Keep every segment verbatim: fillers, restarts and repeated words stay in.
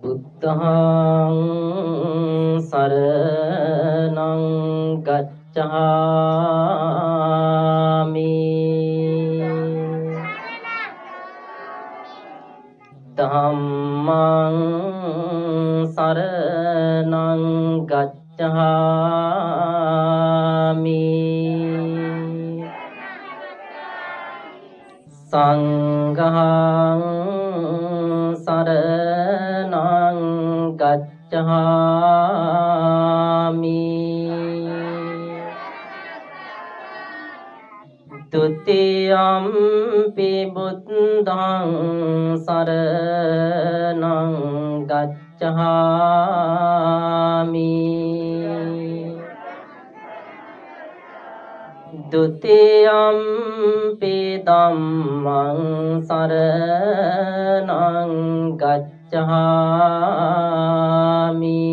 බුද්ධං සරණං ගච්ඡාමි ධම්මං සරණං ගච්ඡාමි සංඝං සරණං ගච්ඡාමි ဒုတိယံ පි බුද්ධං සරණං ගච්ඡාමි ဒုတိယံ පි ධම්මං සරණං ගච්ඡාමි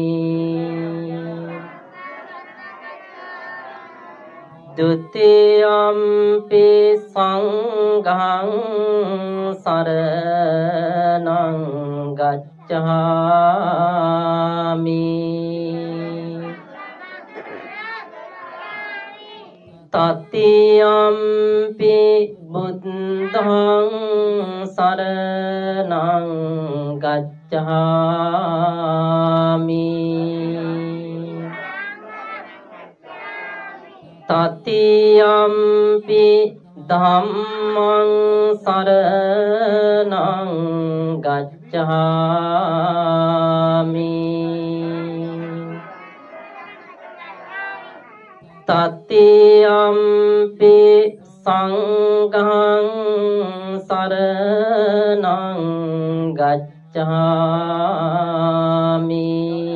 ဒုတိယံ පි සංඝං සරණං ගච්ඡාමි တတိယံ පි බුද්ධං සරණං ගච්ඡාමි တတိယံ පි ධම්මං සරණං ගච්ඡාමි တတိယံ පි සංඝං සරණං ගච්ඡාමි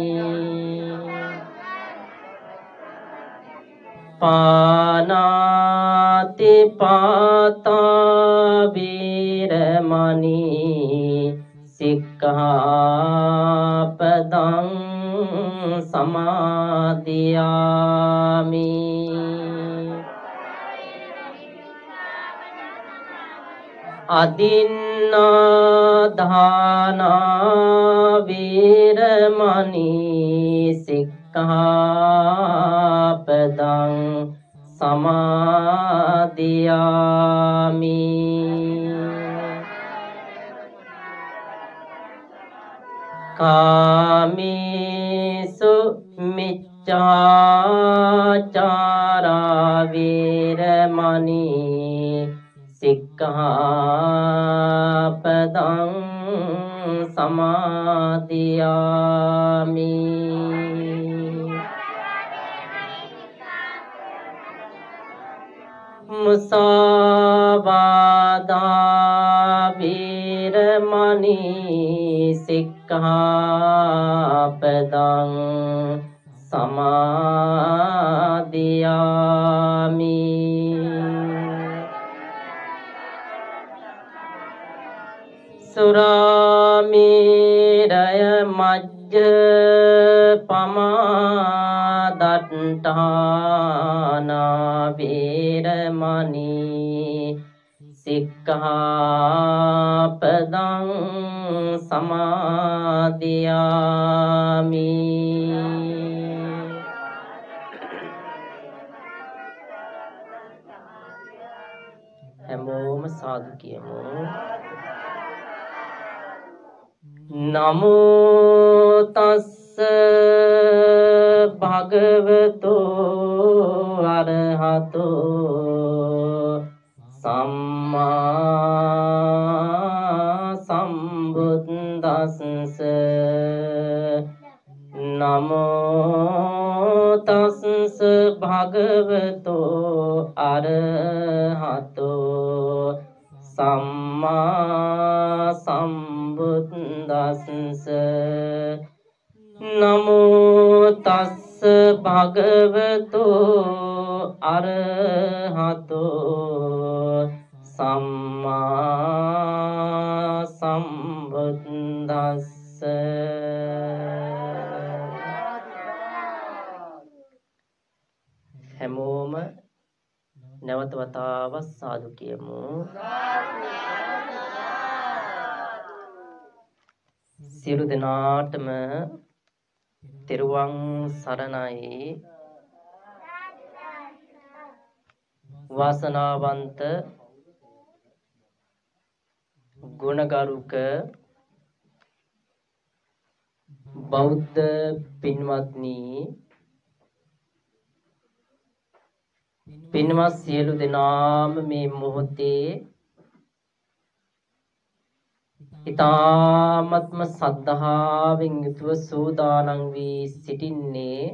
ปานาติปาตา วิรมณีสิกขาปดังสมาธิยามิ อดินนาดานาวิรมณีสิกขาปดังสมาธิยามิ กามิสุมิจฉาจาราวิรมณีสิกขาปดังสมาธิยามิ มุสาวาทา วิรมณีสิกขาปดังสมาธิยามิ สุรามิรยมัจจปมาดัตถานาวิรมณีสิกขาปดังสมาธิยามิ හැමෝම සාදු කියමු. නමෝ තස්ස භගවතෝ අරහතෝ සම්මා සම්බුද්දස්ස. නමෝ තස්ස භගවතෝ අරහතෝ සම්මා සම්බුද්දස්ස. නමෝ තස්ස භගවතෝ අරහතෝ සම්මා සම්බුද්දස්ස. හැමෝම නැවත වතාවක් සාදු කියමු. සියලු දෙනාටම තෙරුවන් සරණයි. වාසනාවන්ත ගුණගරුක බෞද්ධ පින්වත්නි, පින්වත් සියලු දෙනාම මේ මොහොතේ ඊ타ත්ම සද්ධාවෙන් යුතුව සූදානම් වී සිටින්නේ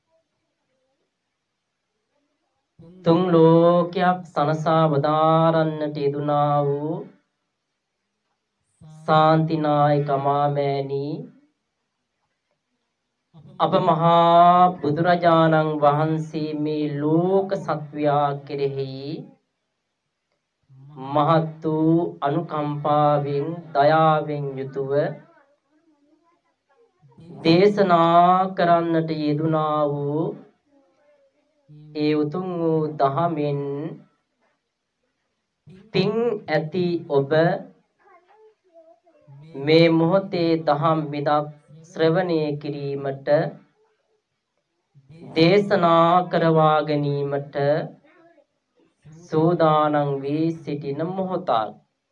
තුන් ලෝකයක් සනසා වදාරන්නට යෙදුනා වූ ශාන්තිනායක මාමෑණී අප මහා බුදුරජාණන් වහන්සේ මේ ලෝක සත්වයා කෙරෙහි මහත් වූ අනුකම්පාවෙන් දයාවෙන් යුතුව දේශනා කරන්නට යෙදුනා වූ ඒ උතුම් වූ දහමෙන් පින් ඇති ඔබ මේ මොහොතේ දහම් විදක් ශ්‍රවණය කිරීමට දේශනා කරවා ගැනීමට සූදානම් වී සිටින මොහොතක්.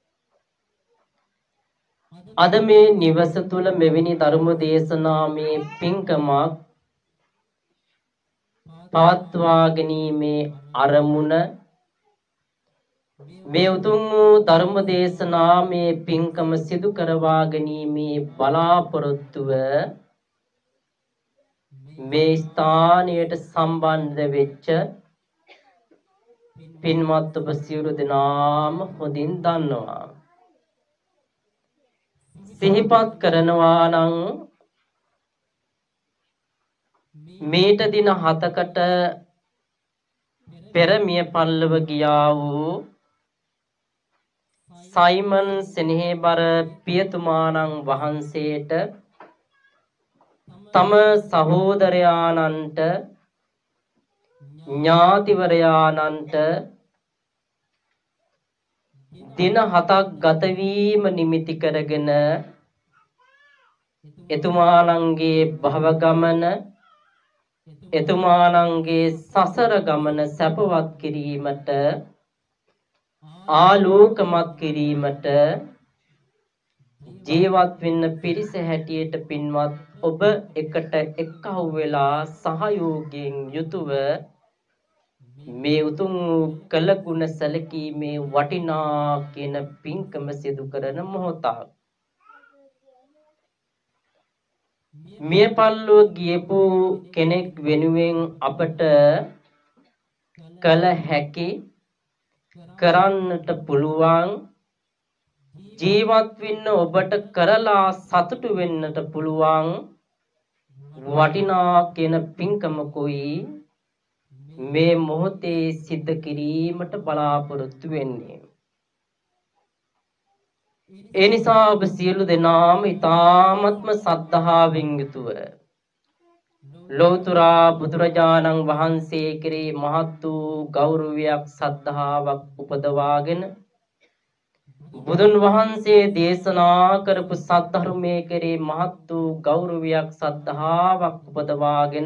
අද මේ නිවස තුල මෙවැනි ධර්ම දේශනාමය පින්කමක් පවත්වා ගැනීමේ අරමුණ මේ උතුම් වූ ධර්ම දේශනාමය පින්කම සිදු කරවා ගැනීමේ බලාපොරොත්තුව මේ ස්ථානයට සම්බන්ධ වෙච්ච පින්වත් ඔබ සියලු දෙනාම හොඳින් දන්නවා. සිහිපත් කරනවා නම් මේට දින හතකට පෙර මිය පල්ලව ගියා වූ සයිමන් සෙනෙහබර පියතුමාණන් වහන්සේට තම සහෝදරයාණන්ට ඥාතිවරයාණන්ට දින හතක් ගත වීම නිමිති කරගෙන එතුමාණන්ගේ භව ගමන එතුමාණන්ගේ සසර ගමන සැපවත් කිරීමට ආලෝකමත් කිරීමට ජීවත් වෙන්න පිරිස හැටියට පින්වත් ඔබ එකට එක්කහුව වෙලා සහයෝගයෙන් යුතුව මේ උතුම් කළ ගුණ සැලකීමේ වටිනා කියන පින්කම සිදු කරන මොහොතක්. මිය පල්ලෝ ගියපු කෙනෙක් වෙනුවෙන් අපට කළ හැකි කරන්නට පුළුවන් ජීවත් වෙන්න ඔබට කරලා සතුටු වෙන්නට පුළුවන් වටිනා කියන පින්කමකුයි මේ මොහොතේ සිද්ධ කිරීමට බලාපොරොත්තු වෙන්නේ. ඒ නිසා ඔබ සියලු දෙනාම ඊ타ත්ම සද්ධාවෙන් යුතුව ලෝතර බුදුරජාණන් වහන්සේ කෙරෙහි මහත් වූ ගෞරවයක් සද්ධාාවක් උපදවාගෙන බුදුන් වහන්සේ දේශනා කරපු සද්ධර්මයේ කෙරෙහි මහත් වූ ගෞරවයක් සද්ධාාවක් උපදවාගෙන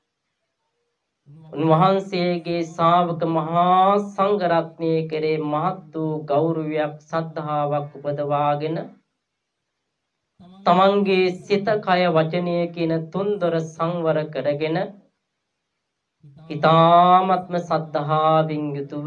උන්වහන්සේගේ ශ්‍රාවක මහා සංඝ රත්නයේ කෙරෙහි මහත් වූ ගෞරවයක් සද්ධාාවක් උපදවාගෙන තමන්ගේ සිත කය වචනය කියන තුන්දොර සංවර කරගෙන ඊ타ත්ම සද්ධාවෙන් යුතුව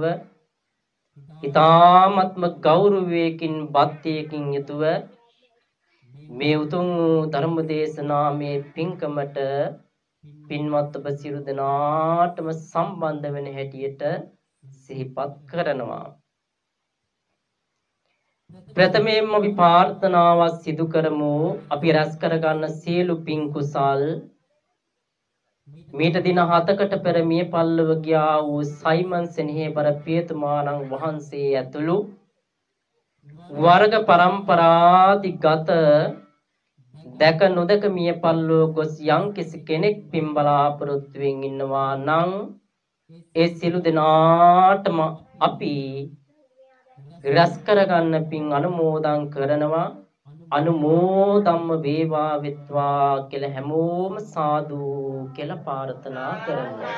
ඊ타ත්ම ගෞරවයකින් බද්ධයකින් යුතුව මේ උතුම් ධර්ම දේශනාමේ පින්කමට පින්වත් ඔබ සියලු දෙනාටම සම්බන්ධ වෙන හැටියට සිහිපත් කරනවා. ප්‍රථමයෙන්ම අපි ප්‍රාර්ථනාවක් සිදු කරමු. අපි රැස් කරගන්න සියලු පින් කුසල් මීට දින හතකට පෙර මිය පල්ලව ගියා වූ සයිමන් සෙනෙහබර පියතුමාණන් වහන්සේ ඇතුළු වර්ග පරම්පරාදිගත දැක නොදක මිය පල්ලව ගොස් යම් කිසි කෙනෙක් පින් බලාපොරොත්තුවෙන් ඉන්නවා නම් ඒ සියලු දෙනාටම අපි රැස් කරගන්න පින් අනුමෝදන් කරනවා. අනුමෝදම්ම වේවා විත්වා කියලා හැමෝම සාදු කියලා ප්‍රාර්ථනා කරනවා.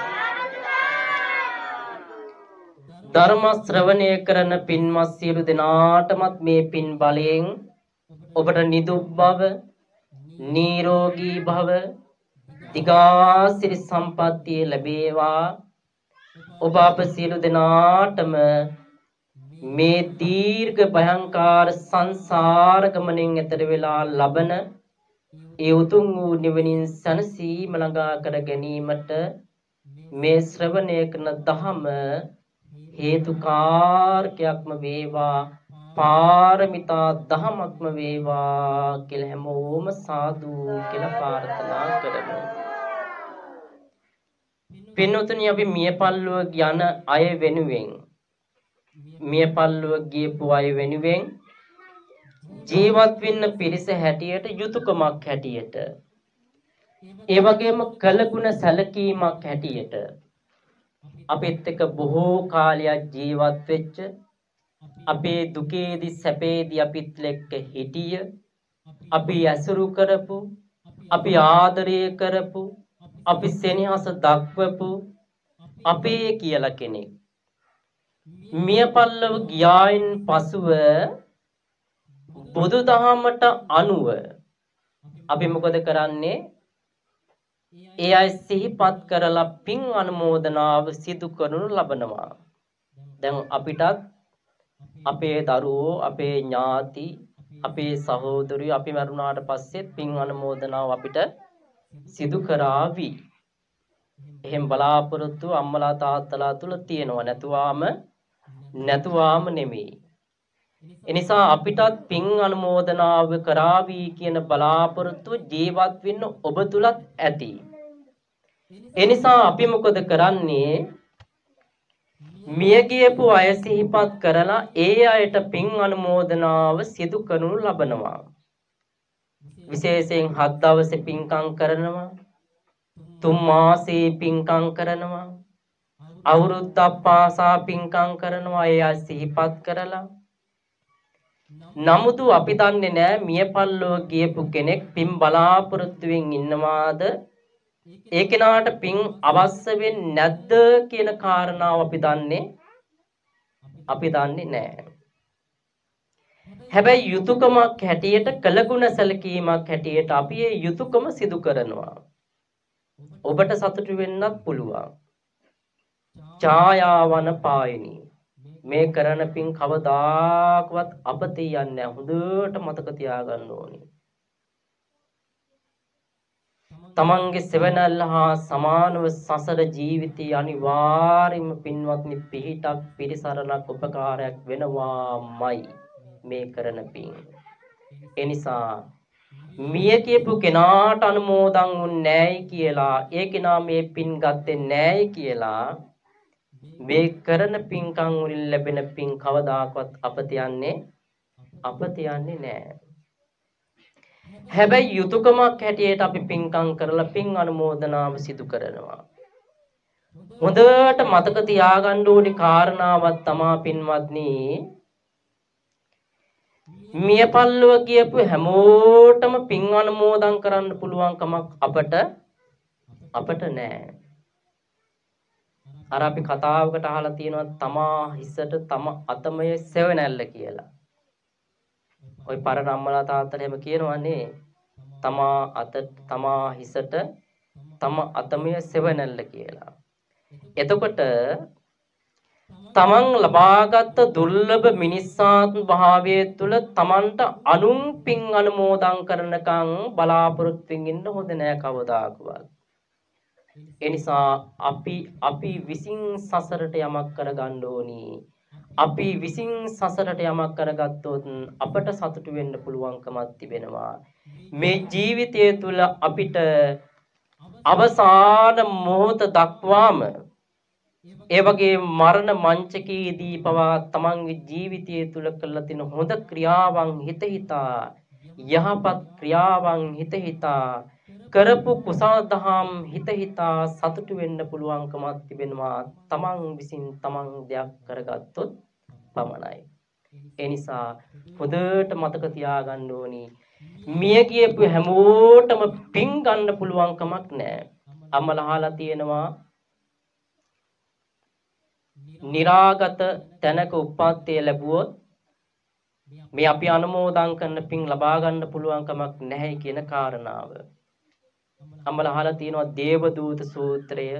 ධර්ම ශ්‍රවණය කරන පින්වත් සියලු දෙනාටමත් මේ පින් බලයෙන් ඔබට නිදුක් භව, නිරෝගී භව, දිගාසිරි සම්පන්නිය ලැබේවා. ඔබ අප සියලු දෙනාටම මේ දීර්ඝ භයංකාර සංසාර ගමනෙන් එතර වෙලා ලබන ඒ උතුම් වූ නිවනින් සැනසීම ළඟා කර ගැනීමට මේ ශ්‍රවණය කරන ධම හේතුකාරකයක්ම වේවා, පාරමිතා දහමක්ම වේවා කියලා හැමෝම සාදු කියලා ප්‍රාර්ථනා කරමු. පින්වතුනි, අපි මිය පල්ලුව යන අය වෙනුවෙන්, මිය පල්ලුව ගියපු අය වෙනුවෙන් ජීවත් වෙන්න පිරිස හැටියට යුතුයකමක් හැටියට, ඒ වගේම කළගුණ සැලකීමක් හැටියට අපිත් එක්ක බොහෝ කාලයක් ජීවත් වෙච්ච, අපේ දුකේදී සැපේදී අපිත් එක්ක හිටිය, අපි ඇසුරු කරපු, අපි ආදරය කරපු, අපි සෙනෙහස දක්වපු අපේ කියලා කෙනෙක් මිය පල්ලව ගියායින් පසුව බුදුදහමට අනුව අපි මොකද කරන්නේ? ඒ අය සිහිපත් කරලා පින් අනුමෝදනාව සිදු කරනු ලබනවා. දැන් අපිටත් අපේ දරුවෝ, අපේ ඥාති, අපේ සහෝදරයෝ අපි මරුණාට පස්සේ පින් අනුමෝදනාව අපිට සිදු කරાવી. එහෙම බලාපොරොත්තු අම්මලා තාත්තලා තුල තියෙනවා. නැතුවාම නැතුවාම නෙමෙයි. එනිසා අපිටත් පින් අනුමෝදනාව කරાવી කියන බලාපොරොත්තු ජීවත් වෙන්න ඔබ තුලත් ඇති. එනිසා අපි මොකද කරන්නේ? මිය ගියපු අය සිහිපත් කරලා ඒ අයට පින් අනුමෝදනාව සිදු කරනු ලබනවා. විශේෂයෙන් හත් දවසේ පින්කම් කරනවා, තුන් මාසේ පින්කම් කරනවා, අවුරුද්දක් පාසා පින්කම් කරනවා. ඒ අය සිහිපත් කරලා. නමුත් අපි දන්නේ නැහැ මිය පල්ලෝ ගියපු කෙනෙක් පින් බලාපොරොත්තුෙන් ඉන්නවාද, ඒ කෙනාට පින් අවශ්‍ය වෙන්නේ නැද්ද කියන කාරණාව අපි දන්නේ අපි දන්නේ නැහැ. හැබැයි යුතුයකමක් හැටියට, කළගුණ සැලකීමක් හැටියට අපි ඒ යුතුයකම සිදු කරනවා. ඔබට සතුටු වෙන්නත් පුළුවන්. ඡායාවන පායනී මේ කරන පින් කවදාකවත් අපතේ යන්නේ නැහැ. හොඳට මතක තියාගන්න ඕනේ. තමන්ගේ සෙවණැල්ල හා සමානව සසර ජීවිතය අනිවාර්යයෙන්ම පින්වත්නි පිහිටක්, පිරිසරණක්, උපකාරයක් වෙනවාමයි මේ කරන පින්. එනිසා මිය කියපු කෙනාට අනුමෝදන් වුන්නේ නැයි කියලා, ඒ කෙනා මේ පින් ගත්තේ නැයි කියලා මේ කරන පින්කම් වලින් ලැබෙන පින් කවදාකවත් අපත යන්නේ අපත යන්නේ නැහැ. හැබැයි යුතුයකමක් හැටියට අපි පින්කම් කරලා පින් අනුමෝදනාව සිදු කරනවා. හොඳට මතක තියාගන්න ඕනි කාරණාවක් තමයි පින්වත්නි, මිය පල්ලව කියපු හැමෝටම පින් අනුමෝදන් කරන්න පුළුවන් කමක් අපට අපට නැහැ. අර අපි කතාවකට අහලා තියෙනවා තමා හිසට තම අතමය සෙවණැල්ල කියලා. ওই පරණ අම්මලා තාත්තලා එහෙම කියනවනේ, තමා අත තමා හිසට තම අතමය සෙවණැල්ල කියලා. එතකොට තමන් ලබාගත් දුර්ලභ මිනිස්සාත්ම භාවයේ තුල තමන්ට අනුන් පින් අනුමෝදන් කරනකම් බලාපොරොත්තුෙන් ඉන්න හොඳ නෑ කවදාකවත්. එනිසා අපි අපි විසින් සසරට යමක් කරගන්න ඕනි. අපි විසින් සසරට යමක් කරගත්තොත් අපට සතුටු වෙන්න පුළුවන්කමක් තිබෙනවා. මේ ජීවිතය තුළ අපිට අවසාන මොහොත දක්වාම, ඒ වගේ මරණ මංචකයේදී පවා තමන්ගේ ජීවිතය තුළ කළ තියෙන හොඳ ක්‍රියාවන් හිත හිතා, යහපත් ක්‍රියාවන් හිත හිතා, කරපු කුසල දහම් හිත හිතා සතුටු වෙන්න පුළුවන්කමක් තිබෙනවා තමන් විසින් තමන් දෙයක් කරගත්තොත් පමණයි. ඒ නිසා හොඳට මතක තියාගන්න ඕනි. මිය ගියපු හැමෝටම පින් ගන්න පුළුවන් කමක් නැහැ. අම්මලා අහලා තියෙනවා निराගත තැනක උප්පත්තිය ලැබුවොත් මේ අපි අනුමෝදන් කරන පින් ලබා ගන්න පුළුවන් කමක් නැහැ කියන කාරණාව. අම්මලා අහලා තියෙනවා දේවදූත සූත්‍රය.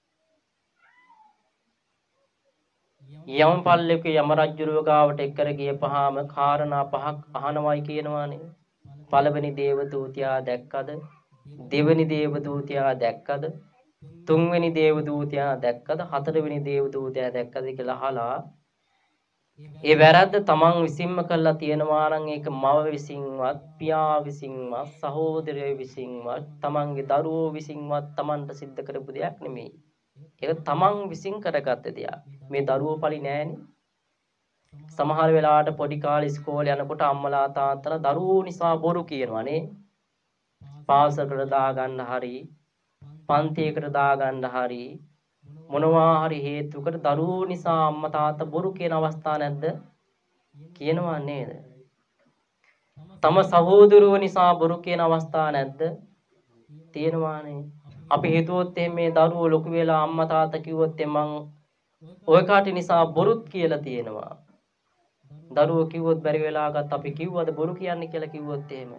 යම් පල්ලෙක යම රජුරුව ගාවට එක්කර ගියපහාම කාරණා පහක් අහනවයි කියනවානේ. පළවෙනි දේවදූතයා දැක්කද? දෙවෙනි දේවදූතයා දැක්කද? තුන්වෙනි දේවදූතයා දැක්කද? හතරවෙනි දේවදූතයා දැක්කද කියලා අහලා ඒ වැරද්ද තමන් විසින්ම කළා තියෙනවා නම් ඒක මව විසින්වත් පියා විසින්වත් සහෝදරයෝ විසින්වත් තමන්ගේ දරුවෝ විසින්වත් තමන්ට සිද්ධ කරපු දෙයක් නෙමෙයි. ඒක තමන් විසින් කරගත්ත දෙයක්. මේ දරුවෝ පලි නෑනේ. සමහර වෙලාවට පොඩි කාලේ ඉස්කෝලේ යනකොට අම්මලා තාත්තලා දරුවෝ නිසා බොරු කියනවානේ. පාසලකට දාගන්න හරි පන්තියකට දාගන්න හරි මොනවා හරි හේතුවකට දරුවෝ නිසා අම්මා තාත්තා බොරු කියන අවස්ථා නැද්ද? කියනවා නේද? තම සහෝදරයෝ නිසා බොරු කියන අවස්ථා නැද්ද? තියෙනවානේ. අපි හිතුවොත් මේ දරුවෝ ලොකු වෙලා අම්මා තාත්තා කිව්වොත් මං ඔය කාටි නිසා බොරුත් කියලා තියෙනවා. දරුවෝ කිව්වොත් බැරි වෙලාවකට අපි කිව්වද බොරු කියන්නේ කියලා කිව්වොත් එහෙම.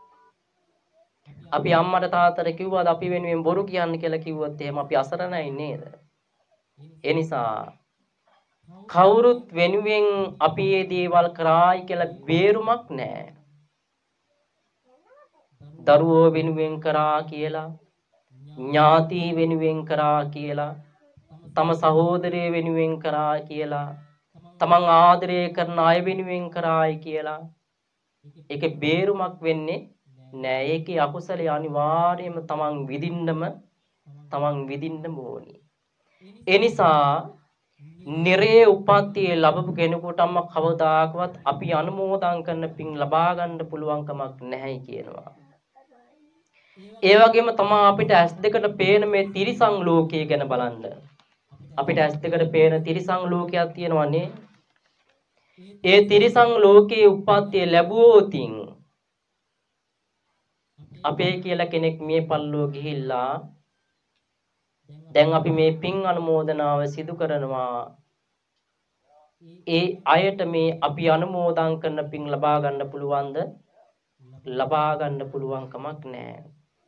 අපි අම්මට තාත්තට කිව්වද අපි වෙනුවෙන් බොරු කියන්නේ කියලා කිව්වොත් එහෙම අපි අසරණයි නේද? ඒ නිසා කවුරුත් වෙනුවෙන් අපි මේ දේවල් කරායි කියලා බේරුමක් නැහැ. දරුවෝ වෙනුවෙන් කරා කියලා ඥාති වෙනුවෙන් කරා කියලා තම සහෝදරය වෙනුවෙන් කරා කියලා තමන් ආදරය කරන අය වෙනුවෙන් කරායි කියලා ඒකේ බේරුමක් වෙන්නේ නෑ. ඒකේ අකුසලයේ අනිවාර්යයෙන්ම තමන් විඳින්නම තමන් විඳින්නම ඕනි. ඒ නිසා නිරේ උපත්තිය ලැබපු කෙනෙකුටම කවදාකවත් අපි අනුමෝදන් කරන පින් ලබා ගන්න පුළුවන් කමක් නැහැයි කියනවා. ඒ වගේම තමයි අපිට ඇස් දෙකට පේන මේ තිරිසන් ලෝකය ගැන බලන්න. අපිට ඇස් දෙකට පේන තිරිසන් ලෝකයක් තියෙනවනේ. ඒ තිරිසන් ලෝකයේ උප්පත්තිය ලැබුවොතින් අපේ කියලා කෙනෙක් මේ පල්ලෝ ගිහිල්ලා දැන් අපි මේ පින් අනුමෝදනාව සිදු කරනවා. ඒ අයට මේ අපි අනුමෝදන් කරන පින් ලබා ගන්න පුළුවන්ද? ලබා ගන්න පුළුවන් කමක් නැහැ.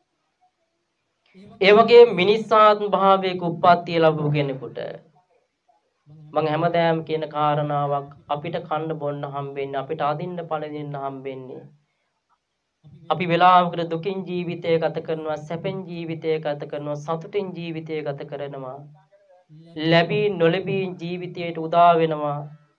ඒ වගේ මිනිස්සාත්ම භාවයක උප්පත්තිය ලැබු කෙනෙකුට මම හැමදාම කියන කාරණාවක් අපිට කන්න බොන්න හම්බෙන්නේ අපිට අදින්න පළදින්න හම්බෙන්නේ අපි වෙලාවකට දුකින් ජීවිතය ගත කරනවා සැපෙන් ජීවිතය ගත කරනවා සතුටින් ජීවිතය ගත කරනවා ලැබී නොලැබී ජීවිතයට උදා වෙනවා.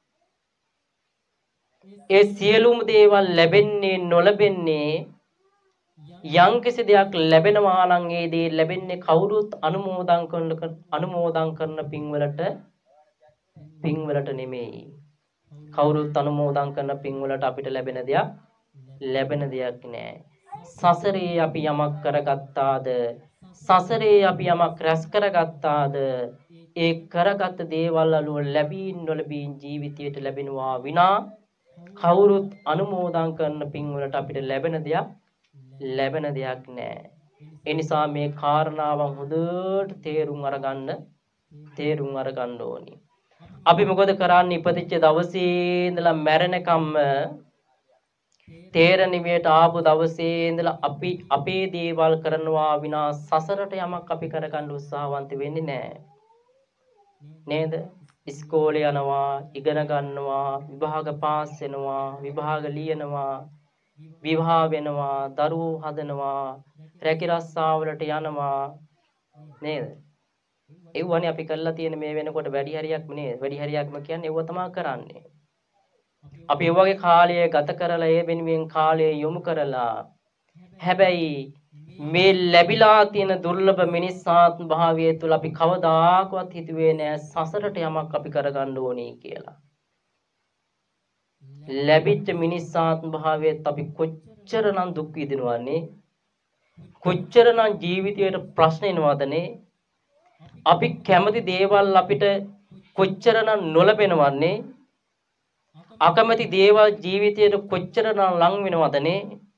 ඒ සියලුම දේවල් ලැබෙන්නේ නොලැබෙන්නේ යම් කිසි දෙයක් ලැබෙනවා නම් ඒ දේ ලැබෙන්නේ කවුරුත් අනුමෝදන් කරන අනුමෝදන් කරන පින්වලට පින්වලට නෙමෙයි. කවුරුත් අනුමෝදන් කරන පින්වලට අපිට ලැබෙන දෙයක් ලැබෙන දෙයක් නෑ. සසරේ අපි යමක් කරගත්තාද සසරේ අපි යමක් රැස් කරගත්තාද ඒ කරගත් දේවල් අලුව ලැබී නොලැබී ජීවිතයට ලැබෙනවා විනා කවුරුත් අනුමෝදන් කරන පින්වලට අපිට ලැබෙන දෙයක් ලැබෙන දෙයක් නෑ. ඒ නිසා මේ කාරණාවන් හොඳට තේරුම් අරගන්න තේරුම් අරගන්න ඕනි. අපි මොකද කරන්නේ ඉපදිච්ච දවසේ ඉඳලා මැරෙනකම්ම තේරෙනිමේට ආපු දවසේ ඉඳලා අපි අපේ දේවල් කරනවා විනා සසරට යමක් අපි කරගන්න උත්සාහවන්ත වෙන්නේ නැහැ. නේද? ඉස්කෝලේ යනවා, ඉගෙන ගන්නවා, විභාග පාස් වෙනවා, විභාග ලියනවා, විවාහ වෙනවා, දරුවෝ හදනවා, රැකී රස්සාවලට යනවා. නේද? ඒවනේ අපි කරලා තියෙන මේ වෙනකොට වැඩි හරියක්ම නේද? වැඩි හරියක්ම කියන්නේ ඒව තමයි කරන්නේ. අපි ඒ වගේ කාලය ගත කරලා ඒ වෙනුවෙන් කාලය යොමු කරලා හැබැයි මේ ලැබිලා තියෙන දුර්ලභ මිනිස්සාත්ම භාවය තුළ අපි කවදාකවත් හිතුවේ නෑ සසරට යමක් අපි කරගන්න ඕනේ කියලා. ලැබිච්ච මිනිස්සාත්ම භාවයත් අපි කොච්චරනම් දුක් විඳිනවන්නේ කොච්චරනම් ජීවිතයට ප්‍රශ්න එනවදනේ අපි කැමති දේවල් අපිට කොච්චරනම් නොලැබෙනවන්නේ අකමැති දේවල් ජීවිතයට කොච්චරනම් ලං වෙනවදනේ?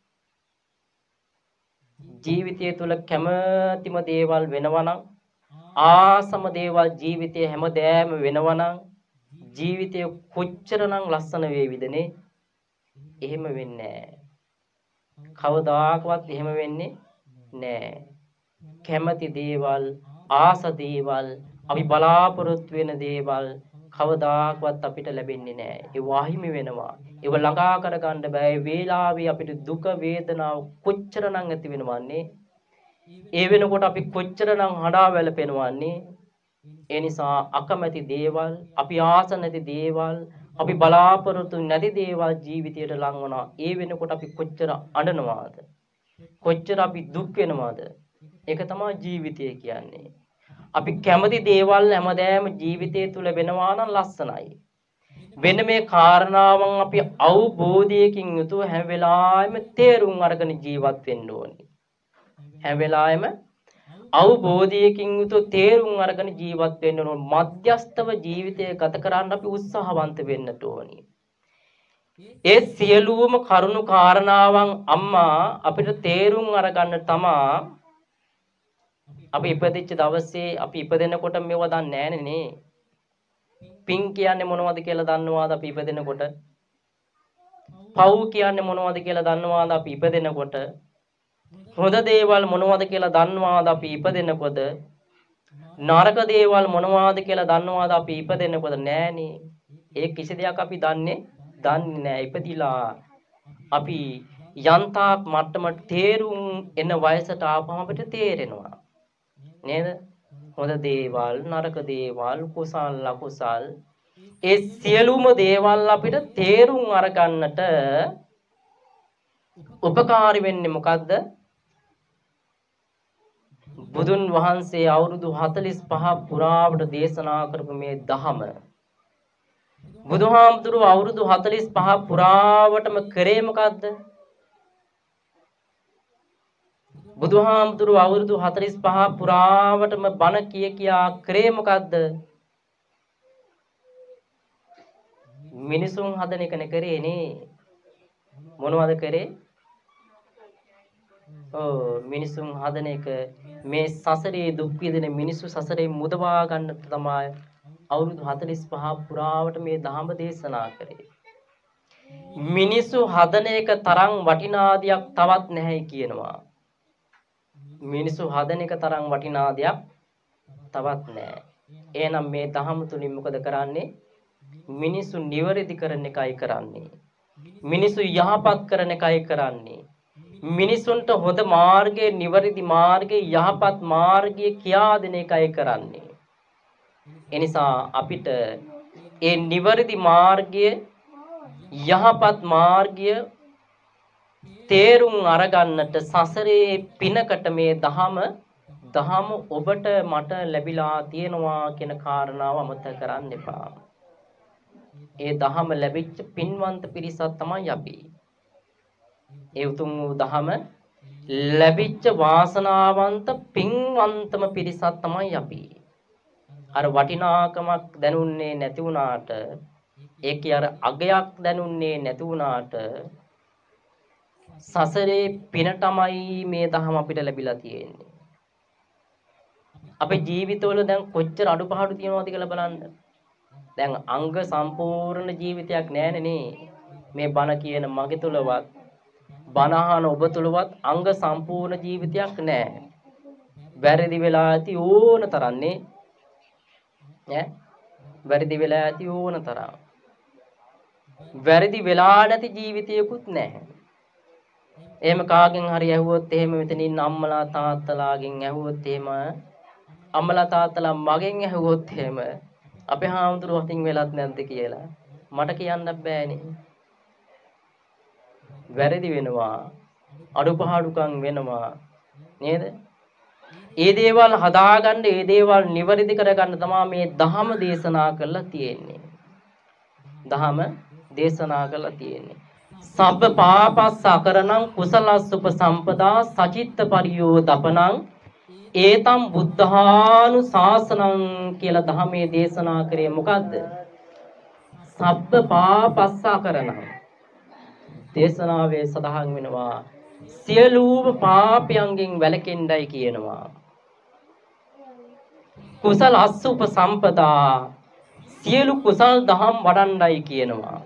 ජීවිතය තුළ කැමැතිම දේවල් වෙනවනම්, ආසම දේවල් ජීවිතයේ හැමදෑම වෙනවනම් ජීවිතය කොච්චරනම් ලස්සන වේවිදනේ? එහෙම වෙන්නේ නැහැ. කවදාකවත් එහෙම වෙන්නේ නැහැ. කැමැති දේවල්, ආස දේවල්, අපි බලාපොරොත්තු වෙන දේවල් කවදාකවත් අපිට ලැබෙන්නේ නැහැ. ඒ වහිමි වෙනවා. ඒව ළඟා කරගන්න බෑ. ඒ වේලාවේ අපිට දුක වේදනාව කොච්චරනම් ඇති වෙනවන්නේ? ඒ වෙනකොට අපි කොච්චරනම් හඬා වැළපෙනවන්නේ? ඒ නිසා අකමැති දේවල්, අපි ආස නැති දේවල්, අපි බලාපොරොත්තු නැති දේවල් ජීවිතයට ලං වුණා. ඒ වෙනකොට අපි කොච්චර අඬනවාද? කොච්චර අපි දුක් වෙනවාද? ඒක තමයි ජීවිතය කියන්නේ. අපි කැමති දේවල් හැමදෑම ජීවිතය තුළ වෙනවා නම් ලස්සනයි. වෙන මේ කාරණාවන් අපි අවබෝධයකින් යුතුව හැම වෙලාවෙම තේරුම් අරගෙන ජීවත් වෙන්න ඕනේ. හැම වෙලාවෙම අවබෝධයකින් යුතුව තේරුම් අරගෙන ජීවත් වෙන්න ඕන. මධ්‍යස්තව ජීවිතය ගත කරන්න අපි උත්සාහවන්ත වෙන්න ඕනේ. ඒ සියලුම කරුණු කාරණාවන් අම්මා අපිට තේරුම් අරගන්න තමා අපි ඉපදිච්ච දවසේ අපි ඉපදෙනකොට මේව දන්නේ නැහැ නේ. පින් කියන්නේ මොනවද කියලා දන්නවාද අපි ඉපදෙනකොට? පව් කියන්නේ මොනවද කියලා දන්නවාද අපි ඉපදෙනකොට? හොඳ දේවල් මොනවද කියලා දන්නවාද අපි ඉපදෙනකොට? නරක දේවල් මොනවද කියලා දන්නවාද අපි ඉපදෙනකොට? නෑනේ. ඒ කිසි දෙයක් අපි දන්නේ දන්නේ නෑ. ඉපදිලා අපි යන්තාක් මට්ටමට තේරුම් එන වයසට ආපම අපිට තේරෙනවා. නේද? හොඳ දේවල්, නරක දේවල්, කුසල් අකුසල් ඒ සියලුම දේවල් අපිට තේරුම් අරගන්නට උපකාරී වෙන්නේ මොකද්ද? බුදුන් වහන්සේ අවුරුදු හතළිස් පහ පුරාවට දේශනා කරපු මේ ධහම. බුදුහාමුදුරුවෝ අවුරුදු හතළිස් පහ පුරාවටම කරේ මොකද්ද? බුදුහාමුදුරුවෝ අවුරුදු හතළිස් පහ පුරාවටම බණ කිය කියා කරේ මොකද්ද? මිනිසුන් හදන එකනේ කරේ නේ. මොනවද කරේ? ඔව් මිනිසුන් හදන එක. මේ සසරේ දුක් විඳින මිනිස්සු සසරේ මුදවා ගන්නට තමයි අවුරුදු හතළිස් පහ පුරාවට මේ ධම්ම දේශනා කරේ. මිනිස්සු හදන එක තරම් වටිනා දෙයක් තවත් නැහැ කියනවා. මිනිස්සු හදන එක තරම් වටිනා දෙයක් තවත් නැහැ. එහෙනම් මේ ධම්ම තුලින් මොකද කරන්නේ? මිනිස්සු නිවැරදි කරන එකයි කරන්නේ. මිනිස්සු යහපත් කරන එකයි කරන්නේ. මිනිසුන්ට හොඳ මාර්ගයේ, නිවැරදි මාර්ගයේ, යහපත් මාර්ගයේ කියා දෙන එකයි කරන්නේ. එනිසා අපිට ඒ නිවැරදි මාර්ගය, යහපත් මාර්ගය තේරුම් අරගන්නට සසරේ පිනකට මේ දහම දහම ඔබට මට ලැබිලා තියෙනවා කියන කාරණාව අමතක කරන්න එපා. ඒ දහම ලැබිච්ච පින්වන්ත පිරිසක් තමයි අපි. ඒ උතුම් වූ දහම ලැබිච්ච වාසනාවන්ත පින්වන්තම පිරිසක් තමයි අපි. අර වටිනාකමක් දැනුන්නේ නැති වුණාට, ඒකේ අර අගයක් දැනුන්නේ නැති වුණාට සසරේ පින තමයි මේ දහම අපිට ලැබිලා තියෙන්නේ. අපේ ජීවිතවල දැන් කොච්චර අඩුපාඩු තියෙනවද කියලා බලන්න. දැන් අංග සම්පූර්ණ ජීවිතයක් නැහැනේ නේ. මේ බණ කියන මගේ තුලවත්, බණ අහන ඔබ තුලවත් අංග සම්පූර්ණ ජීවිතයක් නැහැ. වැරදි වෙලා ඇති ඕන තරන්නේ ඈ වැරදි වෙලා ඇති ඕන තරම්. වැරදි වෙලා නැති ජීවිතයකුත් නැහැ. එහෙම කාගෙන් හරි ඇහුවොත් එහෙම මෙතන ඉන්න අම්මලා තාත්තලාගෙන් ඇහුවොත් එහෙම, අම්මලා තාත්තලා මගෙන් ඇහුවොත් එහෙම අපේ හාමුදුරුවෝ අතින් වෙලත් නැද්ද කියලා මට කියන්න බෑනේ. වැරදි වෙනවා, අඩුපාඩුකම් වෙනවා නේද? ඒ දේවල් හදාගන්න, ඒ දේවල් නිවැරදි කරගන්න තමයි මේ ධහම දේශනා කරලා තියෙන්නේ. ධහම දේශනා කරලා තියෙන්නේ. සබ්බ පාපස්ස අකරණං කුසලස්ස උපසම්පදා සචිත්ත පරියෝ දපනං ඒතම් බුද්ධානු ශාසනං කියලා ධහමේ දේශනා කරේ මොකද්ද? සබ්බ පාපස්සා කරනවා. දේශනාවේ සඳහන් වෙනවා සියලුම පාපයන්ගෙන් වැළකෙන්නයි කියනවා. කුසල අසුප සම්පදා සියලු කුසල් දහම් වඩන්නයි කියනවා.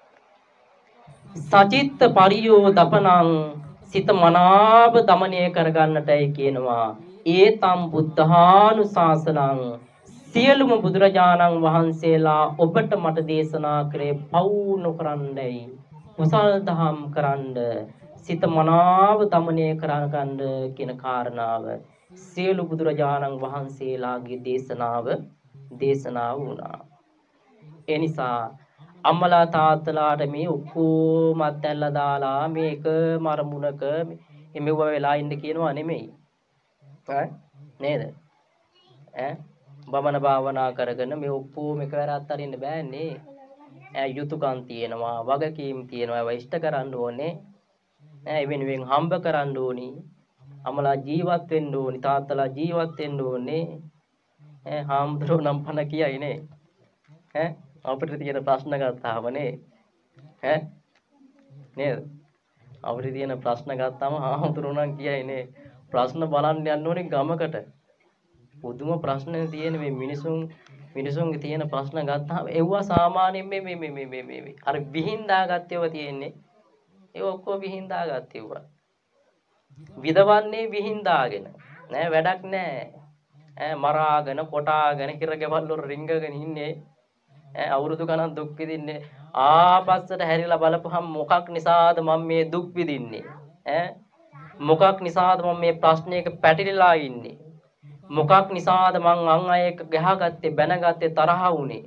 සචිත්ත පරියෝ දපනං සිත මනාව දමනය කරගන්නටයි කියනවා. ඒතම් බුද්ධානුශාසනං සියලුම බුදුරජාණන් වහන්සේලා ඔබට මට දේශනා කරේ පව් නොකරන්නයි කුසල් දහම් කරන්න සිත මනාව දමනය කරගන්න කියන කාරණාව සියලු බුදුරජාණන් වහන්සේලාගේ දේශනාව දේශනාව වුණා. ඒ නිසා අම්මලා තාත්තලාට මේ ඔක්කොම අත්හැරලා දාලා මේක මරමුණක මෙව වෙලා ඉන්න කියනවා නෙමෙයි. ඈ නේද? ඈ බමන භාවනා කරගෙන මේ ඔක්කොම එකවර අත්හරින්න බෑනේ. ඈ යුතුයකම් තියෙනවා, වගකීම් තියෙනවා, ඒවා ඉෂ්ට කරන්න ඕනේ. ඈ වෙනුවෙන් හම්බ කරන්න ඕනි. අම්මලා ජීවත් වෙන්න ඕනි, තාත්තලා ජීවත් වෙන්න ඕනේ. ඈ හාමුදුරුවෝ නම් පණ කියයි නේ. ඈ අපිට තියෙන ප්‍රශ්න ගත්තාම නේ ඈ නේද අපිට තියෙන ප්‍රශ්න ගත්තාම හාමුදුරුවෝ නම් කියයි නේ ප්‍රශ්න බලන්න යන්න ඕනේ ගමකට පුදුම ප්‍රශ්න තියෙන මේ මිනිසුන් මිනිසුන්ගේ තියෙන ප්‍රශ්න ගත්තාම ඒවා සාමාන්‍යයෙන් මේ මේ මේ මේ මේ අර විහිඳාගත්තේව තියෙන්නේ ඒ ඔක්කොම විහිඳාගත්තේවා විදවන්නේ විහිඳාගෙන නෑ වැඩක් නෑ ඈ මරාගෙන කොටාගෙන කිරගෙවල් වල රිංගගෙන ඉන්නේ අවුරුදු ගණන් දුක් විඳින්නේ ආපස්සට හැරිලා බලපුවහම මොකක් නිසාද මම මේ දුක් විඳින්නේ ඈ මොකක් නිසාද මම මේ ප්‍රශ්නයක පැටලිලා ඉන්නේ මොකක් නිසාද මං අන් අය එක්ක ගහගත්තේ බැනගත්තේ තරහ වුනේ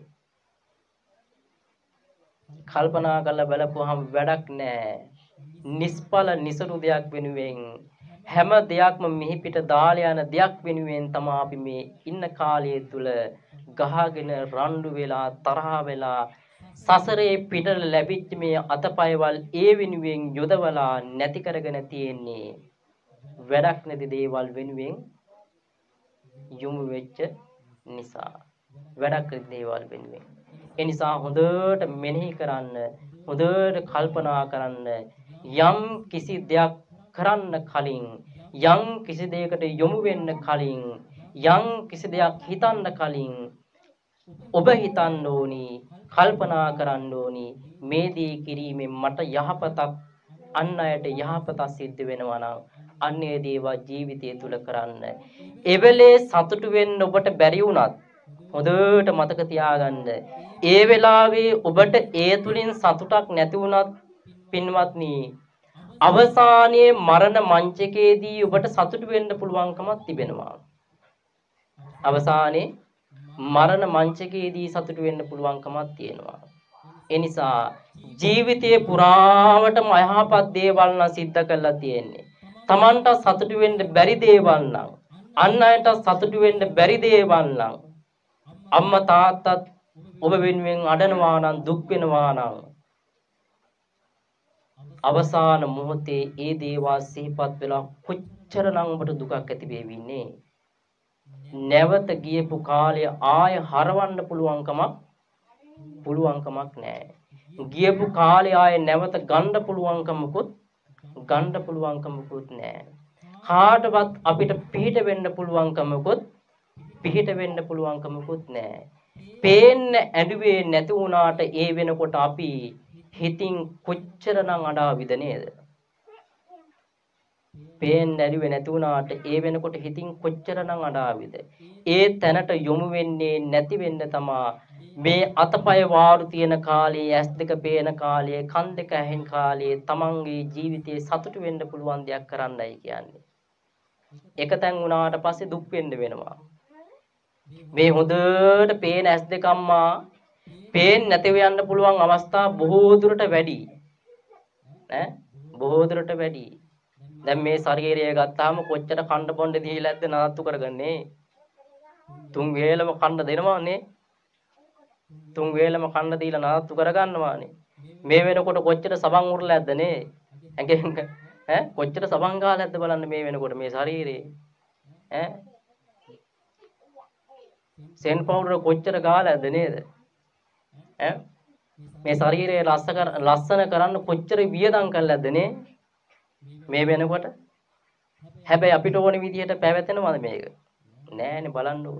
කල්පනා කරලා බලපුවහම වැඩක් නැහැ නිස්පල නිසරු දෙයක් වෙනුවෙන් හැම දෙයක්ම මිහි පිට දාලා යන දෙයක් වෙනුවෙන් තමයි අපි මේ ඉන්න කාලය තුල ගහගෙන රණ්ඩු වෙලා තරහ වෙලා සසරේ පිට ලැබිච්ච මේ අතපයවල් ඒ වෙනුවෙන් යොදවලා නැති කරගෙන තියෙන්නේ වැඩක් නැති දේවල් වෙනුවෙන් යොමු වෙච්ච නිසා වැඩක් නැති දේවල් වෙනුවෙන් ඒ නිසා හොඳට මෙනෙහි කරන්න හොඳට කල්පනා කරන්න යම් කිසි දෙයක් කරන්න කලින් යම් කිසි දෙයකට යොමු වෙන්න කලින් යම් කිසි දෙයක් හිතන්න කලින් ඔබ හිතන්න ඕනි කල්පනා කරන්න ඕනි මේ දේ කිරීමෙන් මට යහපතක් අන් අයට යහපතක් සිද්ධ වෙනවා නම් අන්නේ දේවා ජීවිතය තුල කරන්න. එවෙලේ සතුටු වෙන්න ඔබට බැරි වුණත් හොඳට මතක තියාගන්න. ඒ වෙලාවේ ඔබට ඒ තුලින් සතුටක් නැති වුණත් පින්වත්නි අවසානයේ මරණ මංචකයේදී ඔබට සතුටු වෙන්න පුළුවන්කමක් තිබෙනවා. අවසානයේ මරණ මංචකයේදී සතුටු වෙන්න පුළුවන්කමක් තියෙනවා. ඒ නිසා ජීවිතයේ පුරාවටම අයහපත් දේවල් නම් සිද්ධ කරලා තියෙන්නේ. Tamanta සතුටු වෙන්න බැරි දේවල් නම් අන් අයට සතුටු වෙන්න බැරි දේවල් නම් අම්මා තාත්තත් ඔබ වෙනුවෙන් අඬනවා නම් දුක් වෙනවා නම් අවසාන මොහොතේ ඒ දේවල් සිහිපත් වෙලා කොච්චරනම් ඔබට දුකක් ඇති වෙවින්නේ නැවත ගියපු කාලය ආය හරවන්න පුළුවන්කමක් පුළුවන්කමක් නැහැ. ගියපු කාලය ආය නැවත ගන්න පුළුවන්කමකුත් ගන්න පුළුවන්කමකුත් නැහැ. කාටවත් අපිට පිහිට වෙන්න පුළුවන්කමකුත් පිහිට වෙන්න පුළුවන්කමකුත් නැහැ. පේන්න ඇඬුවේ නැති වුණාට ඒ වෙනකොට අපි හිතින් කොච්චරනම් අඬාවිද නේද? පේන්න ඇඬුවේ නැති වුණාට ඒ වෙනකොට හිතින් කොච්චරනම් අඬාවිද? ඒ තැනට යොමු වෙන්නේ නැති වෙන්න තමා මේ අතපය වාරු තියෙන කාලේ ඇස් දෙක පේන කාලේ කන් දෙක ඇහෙන කාලේ තමන්ගේ ජීවිතේ සතුටු වෙන්න පුළුවන් දෙයක් කරන්නයි කියන්නේ. එකතෙන් වුණාට පස්සේ දුක් වෙන්න වෙනවා. මේ හොඳට පේන ඇස් දෙක අම්මා පේන්නේ නැතිව යන්න පුළුවන් අවස්ථා බොහෝ දුරට වැඩි. ඈ බොහෝ දුරට වැඩි. දැන් මේ ශරීරය ගත්තාම කොච්චර කණ්ඩ බොණ්ඩ දීලාද නඩත්තු කරගන්නේ? තුන් වේලම කණ්ඩ දෙනවානේ. තුන් වේලම කණ්ඩ දීලා නඩත්තු කරගන්නවානේ. මේ වෙනකොට කොච්චර සබන් උරලාද නේ? ඇඟෙන් ඈ කොච්චර සබන් ගාලාද බලන්න මේ වෙනකොට මේ ශරීරේ. ඈ සෙන් පවුඩර් කොච්චර ගාලාද නේද? ඈ මේ ශරීරය ලස්සන කරන්න කොච්චර වියදම් කළාද නේ මේ වෙනකොට. හැබැයි අපිට ඕන විදිහට පැවැතෙනවද මේක? නෑනේ බලන්න ඕන.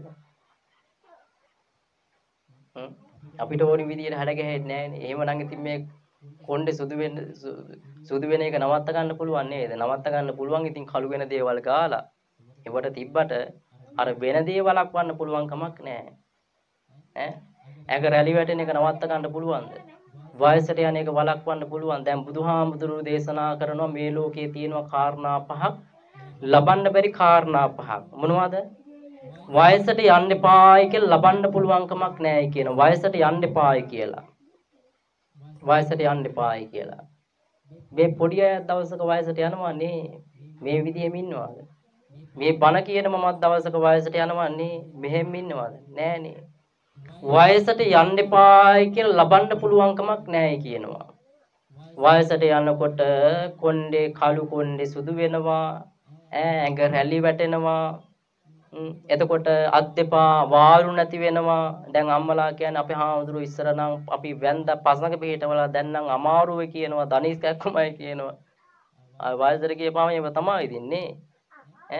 අපිට ඕන විදිහට හැඩ ගැහෙන්නේ නෑනේ. එහෙමනම් ඉතින් මේ කොණ්ඩේ සුදු වෙන්න සුදු වෙන එක නවත්ත ගන්න පුළුවන් නේද? නවත්ත ගන්න පුළුවන් ඉතින් කළු වෙන දේවල් ගාලා. ඒවට තිබ්බට අර වෙන දේවල්ක් වන්න පුළුවන් කමක් නෑ. ඈ ඇඟ රැලි වැටෙන එක නවත්ත ගන්න පුළුවන්ද? වයසට යන එක වළක්වන්න පුළුවන්. දැන් බුදුහාමුදුරුවෝ දේශනා කරනවා මේ ලෝකයේ තියෙනවා කාරණා පහක්. ලබන්න බැරි කාරණා පහක්. මොනවද? වයසට යන්න එපායි කියලා ලබන්න පුළුවන් කමක් නැහැ කියන. වයසට යන්න එපායි කියලා. වයසට යන්න එපායි කියලා. මේ පොඩි අය දවසක වයසට යනවා නේ. මේ විදිහෙම ඉන්නවද? මේ බණ කියන මමත් දවසක වයසට යනවා නේ. මෙහෙම ඉන්නවද? නෑනේ. වයසට යන්න එපායි කියලා ලබන්න පුළුවන් කමක් නැහැ කියනවා. වයසට යනකොට කොණ්ඩේ කළු කොණ්ඩේ සුදු වෙනවා. ඇඟ රැලි වැටෙනවා. එතකොට අත් දෙපා වාරු නැති වෙනවා. දැන් අම්මලා කියන්නේ අපේ හාමුදුරුවෝ ඉස්සර නම් අපි වැන්ද පසඟ පිටවල දැන් නම් අමාරුවේ කියනවා. ධනිස් කැක්කමයි කියනවා. ආ වයසට ගියපම ඒව තමයි ඉතින්නේ. ඈ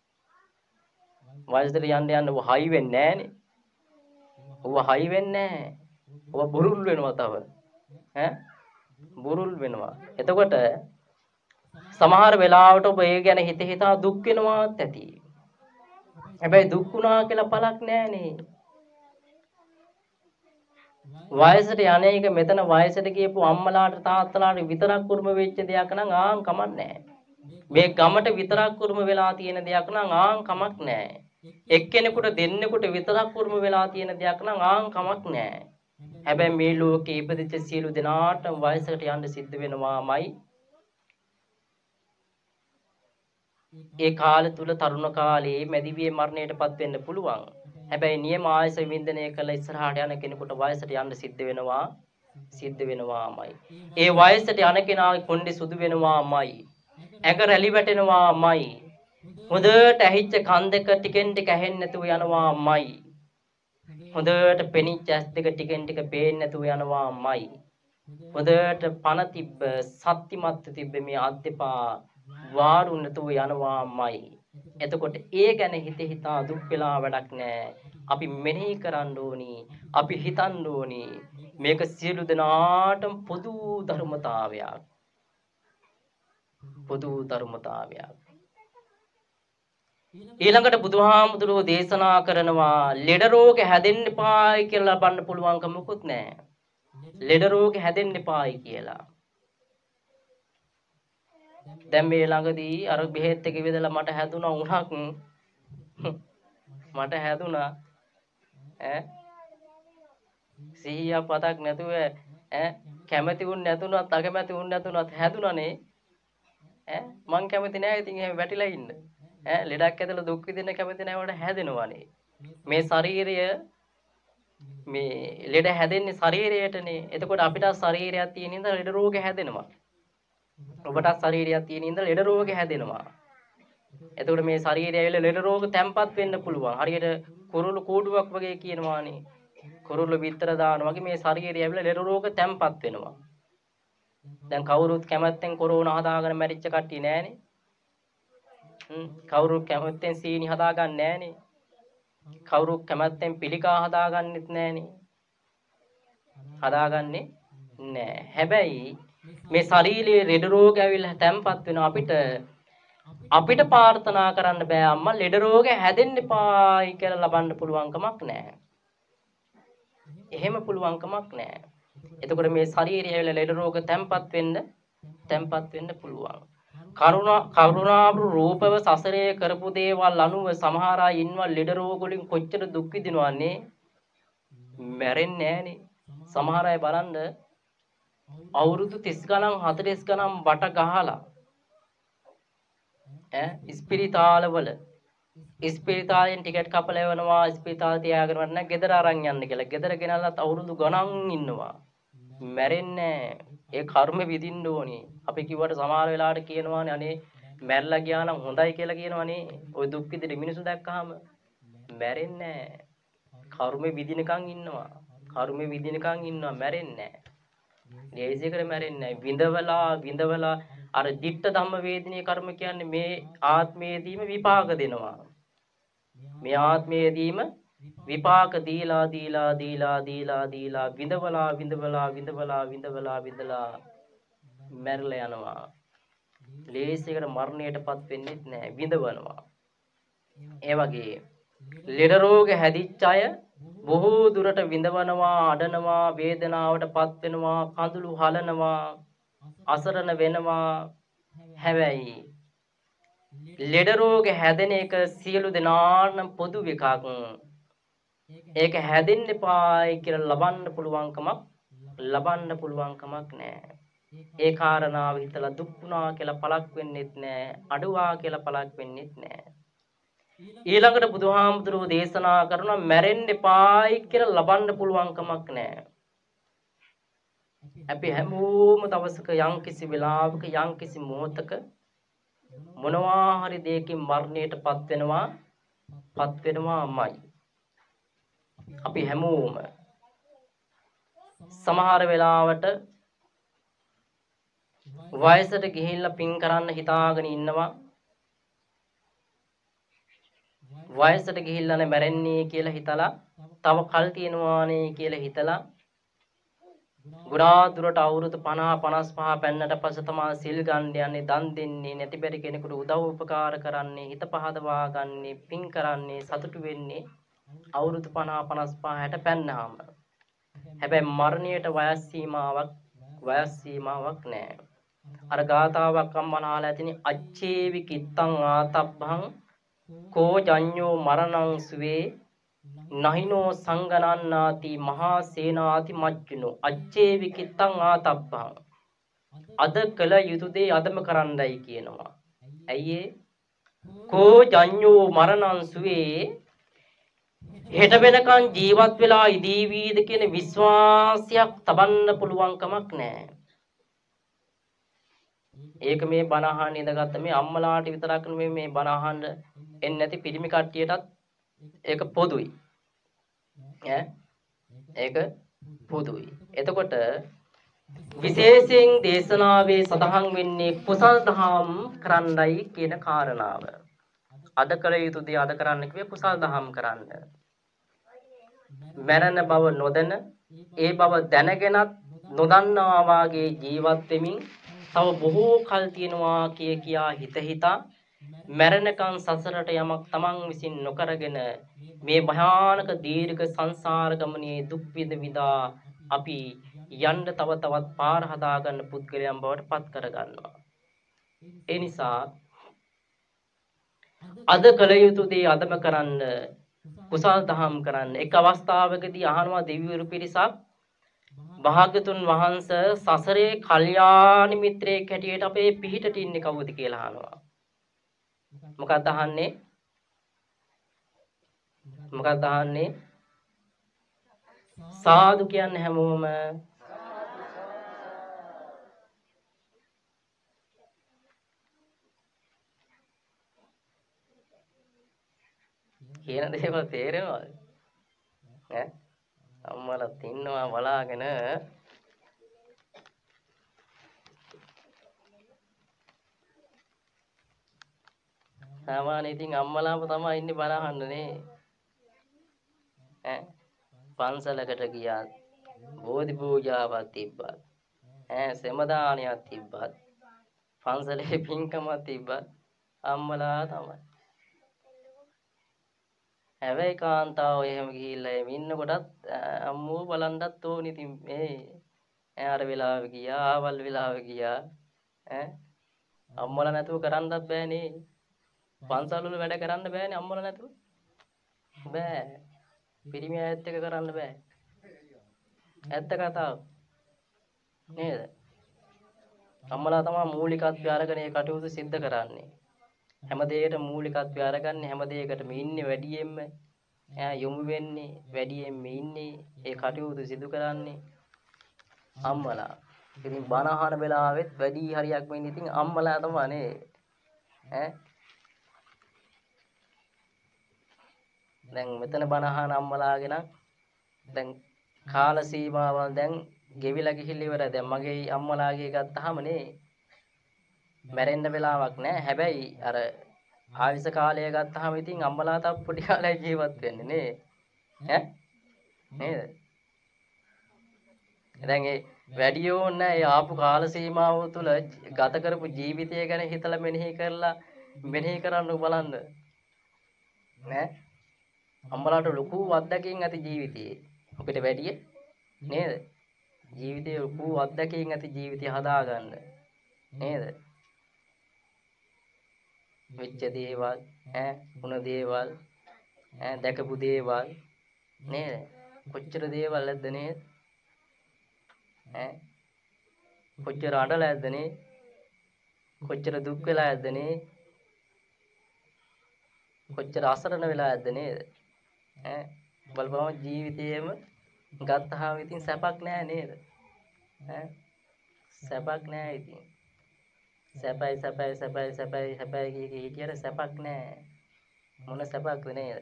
වයසට යන්න යන්න ඔය හයි වෙන්නේ නැහනේ. ඔව හයි වෙන්නේ නැහැ. ඔව බුරුල් වෙනවා තව. ඈ බුරුල් වෙනවා. එතකොට සමහර වෙලාවට ඔබ ඒ ගැන හිත හිතා දුක් වෙනවාත් ඇති. හැබැයි දුක් වුණා කියලා පළක් නැහනේ. වයසට යන්නේක මෙතන වයසට ගියපු අම්මලාට තාත්තලාට විතරක් කුරුම වෙච්ච දෙයක් නම් ආන් කමක් නැහැ. මේ ගමට විතරක් කුරුම වෙලා තියෙන දෙයක් නම් ආන් කමක් නැහැ. එක්කෙනෙකුට දෙන්නෙකුට විතරක් කුරුම වෙලා තියෙන දෙයක් නම් ආන් කමක් නැහැ. හැබැයි මේ ලෝකේ ඉපදිච්ච සියලු දෙනාට වයසට යන්න සිද්ධ වෙනවාමයි. ඒ කාලය තුල තරුණ කාලයේ මැදිවියේ මරණයටපත් වෙන්න පුළුවන්. හැබැයි නියම ආයස වින්දනය කළ ඉස්සරහට යන කෙනෙකුට වයසට යන්න සිද්ධ වෙනවා සිද්ධ වෙනවාමයි. ඒ වයසට යන කෙනාගේ කොණ්ඩේ සුදු වෙනවාමයි. ඇඟ රැලි වැටෙනවාමයි. හොඳට ඇහිච්ච කන් දෙක ටිකෙන් ටික ඇහෙන්නේ නැතුව යනවාමයි. හොඳට පෙනිච්ච ඇස් දෙක ටිකෙන් ටික පේන්නේ නැතුව යනවාමයි. හොඳට පන තිබ්බ සත්‍තිමත් තිබ්බ මේ අත් දෙපා වාරු නැතුව යනවාමයි. එතකොට ඒ ගැන හිත හිතා දුක් වෙලා වැඩක් නැහැ. අපි මෙනෙහි කරන්න ඕනි. අපි හිතන්න ඕනි. මේක සියලු දෙනාටම පොදු ධර්මතාවයක්. පොදු ධර්මතාවයක්. ඊළඟට බුදුහාමුදුරුවෝ දේශනා කරනවා ලෙඩ රෝග හැදෙන්න එපායි කියලා ලබන්න පුළුවන්කම මොකුත් නැහැ. ලෙඩ රෝග හැදෙන්න එපායි කියලා. දැන් මේ ළඟදී අර බෙහෙත් එක විදලා මට හැදුනා උණක් මට හැදුනා ඈ සිහිය පතක් නැතුව ඈ කැමැති වුන් නැතුණත් අකමැති වුන් නැතුණත් හැදුනානේ ඈ මං කැමති නෑ ඉතින් එහෙම වැටිලා ඉන්න ඈ ලෙඩක් ඇදලා දුක් විඳින්න කැමති නෑ වඩ හැදෙනවානේ මේ ශරීරය මේ ලෙඩ හැදෙන්නේ ශරීරයටනේ එතකොට අපිට ශරීරයක් තියෙන ඉඳලා ලෙඩ රෝග හැදෙනවා ඔබට ශරීරයක් තියෙන ඉඳලා ලෙඩ රෝග හැදෙනවා. එතකොට මේ ශරීරය ඇවිල්ලා ලෙඩ රෝග තැම්පත් වෙන්න පුළුවන්. හරියට කුරුළු කූඩුවක් වගේ කියනවානේ. කුරුළු බිත්තර දානවා වගේ මේ ශරීරය ඇවිල්ලා ලෙඩ රෝග තැම්පත් වෙනවා. දැන් කවුරුත් කැමැත්තෙන් කොරෝනා හදාගෙන මැරිච්ච කට්ටිය නෑනේ. හ්ම් කවුරුත් කැමැත්තෙන් සීනි හදාගන්නේ නෑනේ. කවුරුත් කැමැත්තෙන් පිළිකා හදාගන්නෙත් නෑනේ. හදාගන්නේ නෑ. හැබැයි මේ ශරීරයේ ලෙඩ රෝග ඇවිල්ලා තැම්පත් වෙන අපිට අපිට ප්‍රාර්ථනා කරන්න බෑ අම්මා ලෙඩ රෝග හැදෙන්න එපායි කියලා ලබන්න පුළුවන් කමක් නැහැ. එහෙම පුළුවන් කමක් නැහැ. එතකොට මේ ශරීරය ඇවිල්ලා ලෙඩ රෝග තැම්පත් වෙන්න තැම්පත් වෙන්න පුළුවන්. කරුණා කරුණාබු රූපව සසරේ කරපු දේවල් අනුව සමහර අය ඉන්නවා ලෙඩ රෝග වලින් කොච්චර දුක් විඳිනවන්නේ මැරෙන්නේ නැහනේ. සමහර අය බලන්න අවුරුදු තිස් ගණන් හතළිස් ගණන් බට ගහලා ඈ ඉස්පිරිතාලවල ඉස්පිරිතාලෙන් ටිකට් කපලා එවනවා ඉස්පිරිතාල තියාගෙන වන්න ගෙදර අරන් යන්න කියලා. ගෙදර ගෙනල්ලත් අවුරුදු ගණන් ඉන්නවා. මැරෙන්නේ ඒ කර්ම විඳින්න ඕනේ. අපි කිව්වට සමහර වෙලාවට කියනවානේ අනේ මැරලා ගියා නම් හොඳයි කියලා කියනවනේ. ওই දුක් විඳින මිනිස්සු දැක්කහම මැරෙන්නේ කර්ම විඳිනකන් ඉන්නවා. කර්ම විදිනකන් ඉන්නවා මැරෙන්නේ නැහැ. දේශයකට මැරෙන්නේ නැහැ. විඳවලා විඳවලා අර ditta ධම්ම වේදිනේ කර්ම කියන්නේ මේ ආත්මයේදීම විපාක දෙනවා. මේ ආත්මයේදීම විපාක දීලා දීලා දීලා දීලා දීලා විඳවලා විඳවලා විඳවලා විඳවලා විඳලා මැරලා යනවා. ලේසියකට මරණයටපත් වෙන්නේ නැහැ. විඳවනවා. ඒ වගේ ලෙඩ රෝග හැදිච්ච අය බොහෝ දුරට විඳවනවා, අඩනවා, වේදනාවටපත් වෙනවා, කඳුළු හලනවා, අසරණ වෙනවා. හැබැයි ලෙඩ රෝග හැදෙන එක සියලු දෙනාටම පොදු එකක්. ඒක හැදෙන්න එපායි කියලා ලබන්න පුළුවන්කමක් ලබන්න පුළුවන්කමක් නැහැ. ඒ කාරණාව හිතලා දුක් වුණා කියලා පළක් වෙන්නෙත් නැහැ, අඩුවා කියලා පළක් වෙන්නෙත් නැහැ. ඊළඟට බුදුහාමුදුරුවෝ දේශනා කරනවා මැරෙන්න එපායි කියලා ලබන්න පුළුවන්කමක් නැහැ. අපි හැමෝම දවසක යම්කිසි වෙලාවක යම්කිසි මොහොතක මොනවා හරි දෙයකින් මරණයටපත් වෙනවා පත් වෙනවාමයි. අපි හැමෝම සමහර වෙලාවට වයසට ගිහිල්ලා පින් කරන්න හිතාගෙන ඉන්නවා. වයසට ගිහිල්ලා නේ මැරෙන්නේ කියලා හිතලා තව කල් තියෙනවානේ කියලා හිතලා ගුණා දුරට අවුරුදු පනහ පනස් පහ පෙන්නට පස්සේ තමයි සිල් ගන්න යන්නේ, දන් දෙන්නේ, නැති බැරි කෙනෙකුට උදව් උපකාර කරන්නේ, හිත පහදවා ගන්නේ, පින් කරන්නේ, සතුටු වෙන්නේ අවුරුදු පනහ පනස් පහ හැට පෙන්නාම. හැබැයි මරණයට වයස් සීමාවක් වයස් සීමාවක් නැහැ. අර ගාතාවක් අම්මලාලා ඇතිනි අච්චේවි කිත්තං ආතබ්බං කෝ ජඤ්ඤෝ මරණං සුවේ නහිනෝ සංගනන්නාති මහා සේනාති මජ්ජුනෝ අච්චේවි කිත්තං ආතබ්බං. අද කළ යුතු දේ අදම කරන්නයි කියනවා. ඇයි ඒ? කෝ ජඤ්ඤෝ මරණං සුවේ හෙට වෙනකන් ජීවත් වෙලා ඉදීවීද කියන විශ්වාසයක් තබන්න පුළුවන් කමක් නැහැ. ඒක මේ බණ අහන්න ඉඳගත්ත මේ අම්මලාට විතරක් නෙමෙයි මේ බණ අහන්න එන්නේ නැති පිරිමි කට්ටියටත් ඒක පොදුයි. ඈ ඒක පොදුයි. එතකොට විශේෂයෙන් දේශනාවේ සඳහන් වෙන්නේ කුසල් දහම් කරන්නයි කියන කාරණාව. අද කළ යුතු දේ අද කරන්න කිව්වේ කුසල් දහම් කරන්න. මරණ බව නොදැන ඒ බව දැනගෙනත් නොදන්නා වාගේ ජීවත් වෙමින් තව බොහෝ කල් තියෙනවා කිය කියා හිත හිතා මරණකම් සසරට යමක් තමන් විසින් නොකරගෙන මේ භයානක දීර්ඝ සංසාර ගමනේ දුක් විඳ විඳා අපි යන්න තව තවත් පාර හදා ගන්න පුද්ගලයන් බවට පත් කර ගන්නවා. ඒ නිසා අද කළ යුතු දේ අදම කරන්න, කුසල් දහම් කරන්න. එක් අවස්ථාවකදී අහනවා දෙවිවරු පිරිසක් භාග්‍යතුන් වහන්සේ සසරේ කල්යාණ මිත්‍රයෙක් හැටියට අපේ පිහිටට ඉන්නේ කවුද කියලා අහනවා. මොකක්ද අහන්නේ? මොකක්ද අහන්නේ? සාදු කියන්නේ හැමෝම කියන දේවල් තේරෙනවද? ඈ අම්මලාත් ඉන්නවා බලාගෙන සාමාන්‍ය ඉතින් අම්මලාම තමයි ඉන්නේ බණ අහන්නනේ. ඈ පන්සලකට ගියාත් බෝධි පූජාවක් තිබ්බත් ඈ සෙමදානියක් තිබ්බත් පන්සලේ පින්කමක් තිබ්බත් අම්මලා තමයි. හැබැයි කාන්තාව එහෙම ගිහිල්ලා එමෙ ඉන්නකොටත් අම්මෝ බලන්නත් ඕනි. ඉතින් මේ ඈ අර වෙලාවෙ ගියා, ආවල් වෙලාවෙ ගියා. ඈ අම්මලා නැතුව කරන්නත් බෑනේ. පන්සල් වල වැඩ කරන්න බෑනේ අම්මලා නැතුව. බෑ. පිරිමි අයත් එක කරන්න බෑ. ඇත්ත කතාව. නේද? අම්මලා තමයි මූලිකත්වය අරගෙන මේ කටයුතු සිද්ධ කරන්නේ. හැම දෙයකටම මූලිකත්වය අරගන්නේ, හැම දෙයකටම ඉන්නේ වැඩියෙන්ම ඈ යොමු වෙන්නේ, වැඩියෙන්ම ඉන්නේ, ඒ කටයුතු සිදු කරන්නේ අම්මලා. ඉතින් බණ අහන වෙලාවෙත් වැඩි හරියක් වෙන්නේ ඉතින් අම්මලා තමයි නේ. ඈ දැන් මෙතන බණ අහන අම්මලාගෙන දැන් කාල සීමාවල් දැන් ගෙවිලා ගිහිල්ලා ඉවරයි. දැන් මගේ අම්මලාගේ ගත්තාම නේ මැරෙන්න වෙලාවක් නැහැ. හැබැයි අර ආයුෂ කාලය ගත්තාම ඉතින් අම්මලා තාම පොඩි කාලේ ජීවත් වෙන්නේ නේ. ඈ නේද? දැන් ඒ වැඩි ඕනේ ඒ ආපු කාල සීමාව තුළ ගත කරපු ජීවිතය ගැන හිතලා මෙනෙහි කරලා මෙනෙහි කරන්න බලන්න. නෑ අම්මලාට ලොකු අත්දැකීම් ඇති ජීවිතේ. අපිට වැඩිය නේද? ජීවිතේ ලොකු අත්දැකීම් ඇති ජීවිතය හදාගන්න. නේද? වෙච්ච දේවල් ඈ වුණ දේවල් ඈ දැකපු දේවල් නේද? කොච්චර දේවල් නැද්ද නේද? ඈ කොච්චර අඬලා ඇද්ද නේ? කොච්චර දුක් වෙලා ඇද්ද නේ? කොච්චර අසරණ වෙලා ඇද්ද නේද? ඈ බලපුවම ජීවිතේම ගත්තාම ඉතින් සැපක් නෑ නේද? ඈ සැපක් නෑ ඉතින්. සැපයි සැපයි සැපයි සැපයි සැපයි කිය කී හිටියට සැපක් නෑ. මොන සැපක්ද නේද?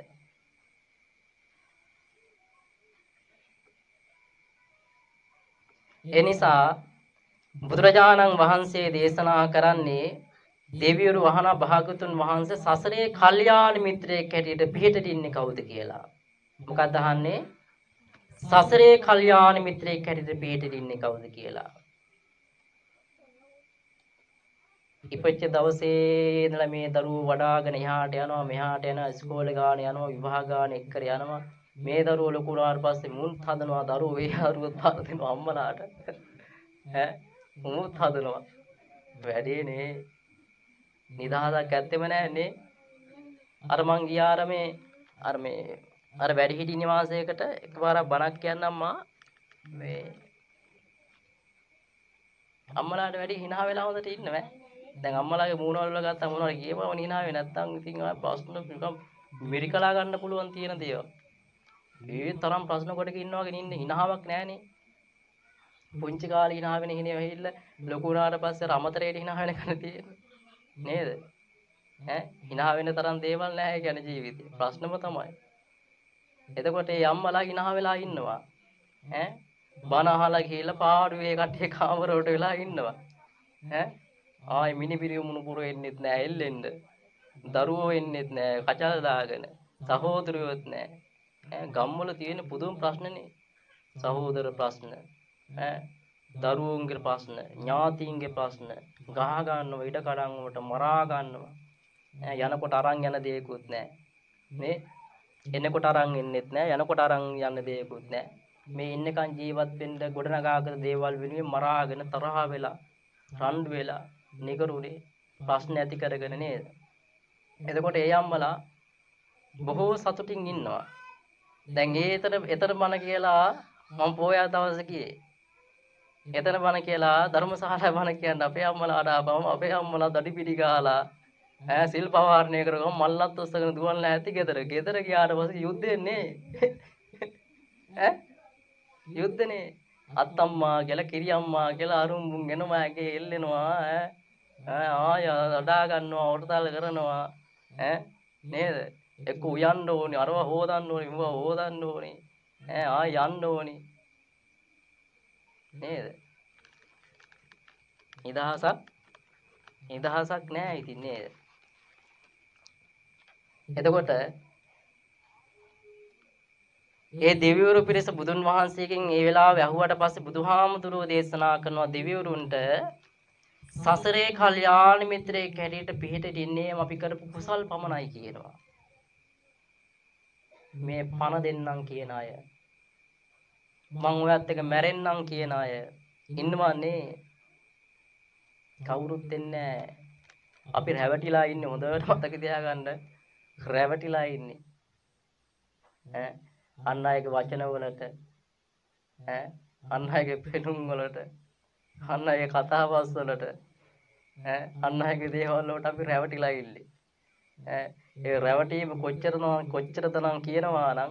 ඒ නිසා බුදුරජාණන් වහන්සේ දේශනා කරන්නේ දෙවිවරු වහන භාගතුන් වහන්සේ සසරේ කල්යාණ මිත්‍රයෙක් හැටියට පිහිටට ඉන්නේ කවුද කියලා. මොකක්ද අහන්නේ? සසරේ කල්යාණ මිත්‍රයෙක් හැටියට පිහිටට ඉන්නේ කවුද කියලා. ඉපච්ච දවසේ ඉඳලා මේ දරුවෝ වඩාගෙන එහාට යනවා මෙහාට යනවා ඉස්කෝලේ ගාන යනවා විවාහ ගාන එක්කර යනවා මේ දරුවෝ ලොකු වුණාට පස්සේ මුන්ත් හදනවා දරුවෝ ඒ දරුවෝ පාර දෙනවා අම්මලාට ඈ මුන්ත් හදනවා වැඩේනේ නිදහසක් ඇත්තෙම නැන්නේ අර මං ගියාර මේ අර මේ අර වැඩිහිටි නිවාසයකට එකපාරක් බණක් කියන්නම් මා මේ අම්මලාට වැඩි hina වෙලා හොඳට ඉන්නවා දැන් අම්මලාගේ මූණ වල ගත්තා මොනවද කියපුවම hina වෙන්නේ නැත්තම් ඉතින් ආ ප්‍රශ්න නිකන් මෙරිකලා ගන්න පුළුවන් තියෙන දේවල් ඒ තරම් ප්‍රශ්න කොටක ඉන්නවගෙන ඉන්නේ hinaවක් නැහනේ පුංචි කාලේ hina වෙන හිනේ වෙහිල්ල ලොකු වුණාට පස්සේ රමතරේට hina වෙන කන තියෙන්නේ නේද ඈ hina වෙන තරම් දේවල් නැහැ කියන්නේ ජීවිතේ ප්‍රශ්නම තමයි එතකොට මේ අම්මලා hina වෙලා ඉන්නවා ඈ බන අහලා ගිහලා පාඩුවේ කට්ටිය කාමරවලට වෙලා ඉන්නවා ඈ ආයි මිනිබිරිය මුණුපුර එන්නෙත් නෑ එල්ලෙන්න දරුවෝ එන්නෙත් නෑ කචල් දාගෙන සහෝදරයෝත් නෑ ඈ ගම්වල තියෙන පුදුම ප්‍රශ්නනේ සහෝදර ප්‍රශ්න ඈ දරුවෝන්ගේ ප්‍රශ්න ඥාතීන්ගේ ප්‍රශ්න ගහ ගන්නව ඉඩ කඩන් වලට මරා ගන්නවා ඈ යනකොට අරන් යන දෙයක්වත් නෑ මේ එනකොට අරන් එන්නෙත් නෑ යනකොට අරන් යන දෙයක්වත් නෑ මේ ඉන්නකන් ජීවත් වෙන්න ගොඩනගාගත දේවල් වෙනුවෙන් මරාගෙන තරහ වෙලා රණ්ඩු වෙලා නිකරුනේ ප්‍රශ්න ඇති කරගෙන නේද එතකොට ඒ අම්මලා බොහෝ සතුටින් ඉන්නවා දැන් ඒ එතන එතන බණ කියලා මම පොයා දවසේ ගියේ එතන බණ කියලා ධර්මශාලා බණ කියන්න අපේ අම්මලාට ආපම අපේ අම්මලා දඩි පිටි ගාලා ඈ සිල් පවාරණය කරගම මල්ලත් ඔස්සගෙන දුවන්ලා ඇති ගෙදර ගෙදර ගියාට පස්සේ යුද්ධෙන්නේ ඈ යුද්ධනේ අත්තම්මා කියලා කිරියම්මා කියලා අරුම්බුන් එනවා ඇගේ එල්ලෙනවා ඈ ආය අඩා ගන්නවා වර්තාල කරනවා ඈ නේද එක්ක උයන්න ඕනේ අරව හොදන්න ඕනේ මෙව හොදන්න ඕනේ ඈ ආය යන්න ඕනේ නේද නිදහසක් නිදහසක් නෑ ඉතින් නේද එතකොට ඒ දෙවිවරු පිරිස බුදුන් වහන්සේගෙන් ඒ වෙලාවේ අහුවට පස්සේ බුදුහාමුදුරුවෝ දේශනා කරනවා දෙවිවරුන්ට සසරේ කල්යාණ මිත්‍රයෙක් හැටියට පිහිටට ඉන්නේ අපි කරපු කුසල් පමණයි කියනවා. මේ පණ දෙන්නම් කියන අය මං ඔයත් එක මැරෙන්නම් කියන අය ඉන්නවන්නේ කවුරුත් දෙන්නේ අපි රැවටිලා ඉන්නේ හොඳට මතක තියාගන්න රැවටිලා ඉන්නේ ඈ අන් අයගේ වචන වලට ඈ අන් අයගේ පෙනුම් වලට අන් අයගේ කතාබස් වලට ඈ අන් අයගේ දේවල් වලට අපි රැවටිලා ඉන්නේ ඈ ඒ රැවටීම කොච්චරද කොච්චරදනම් කියනවා නම්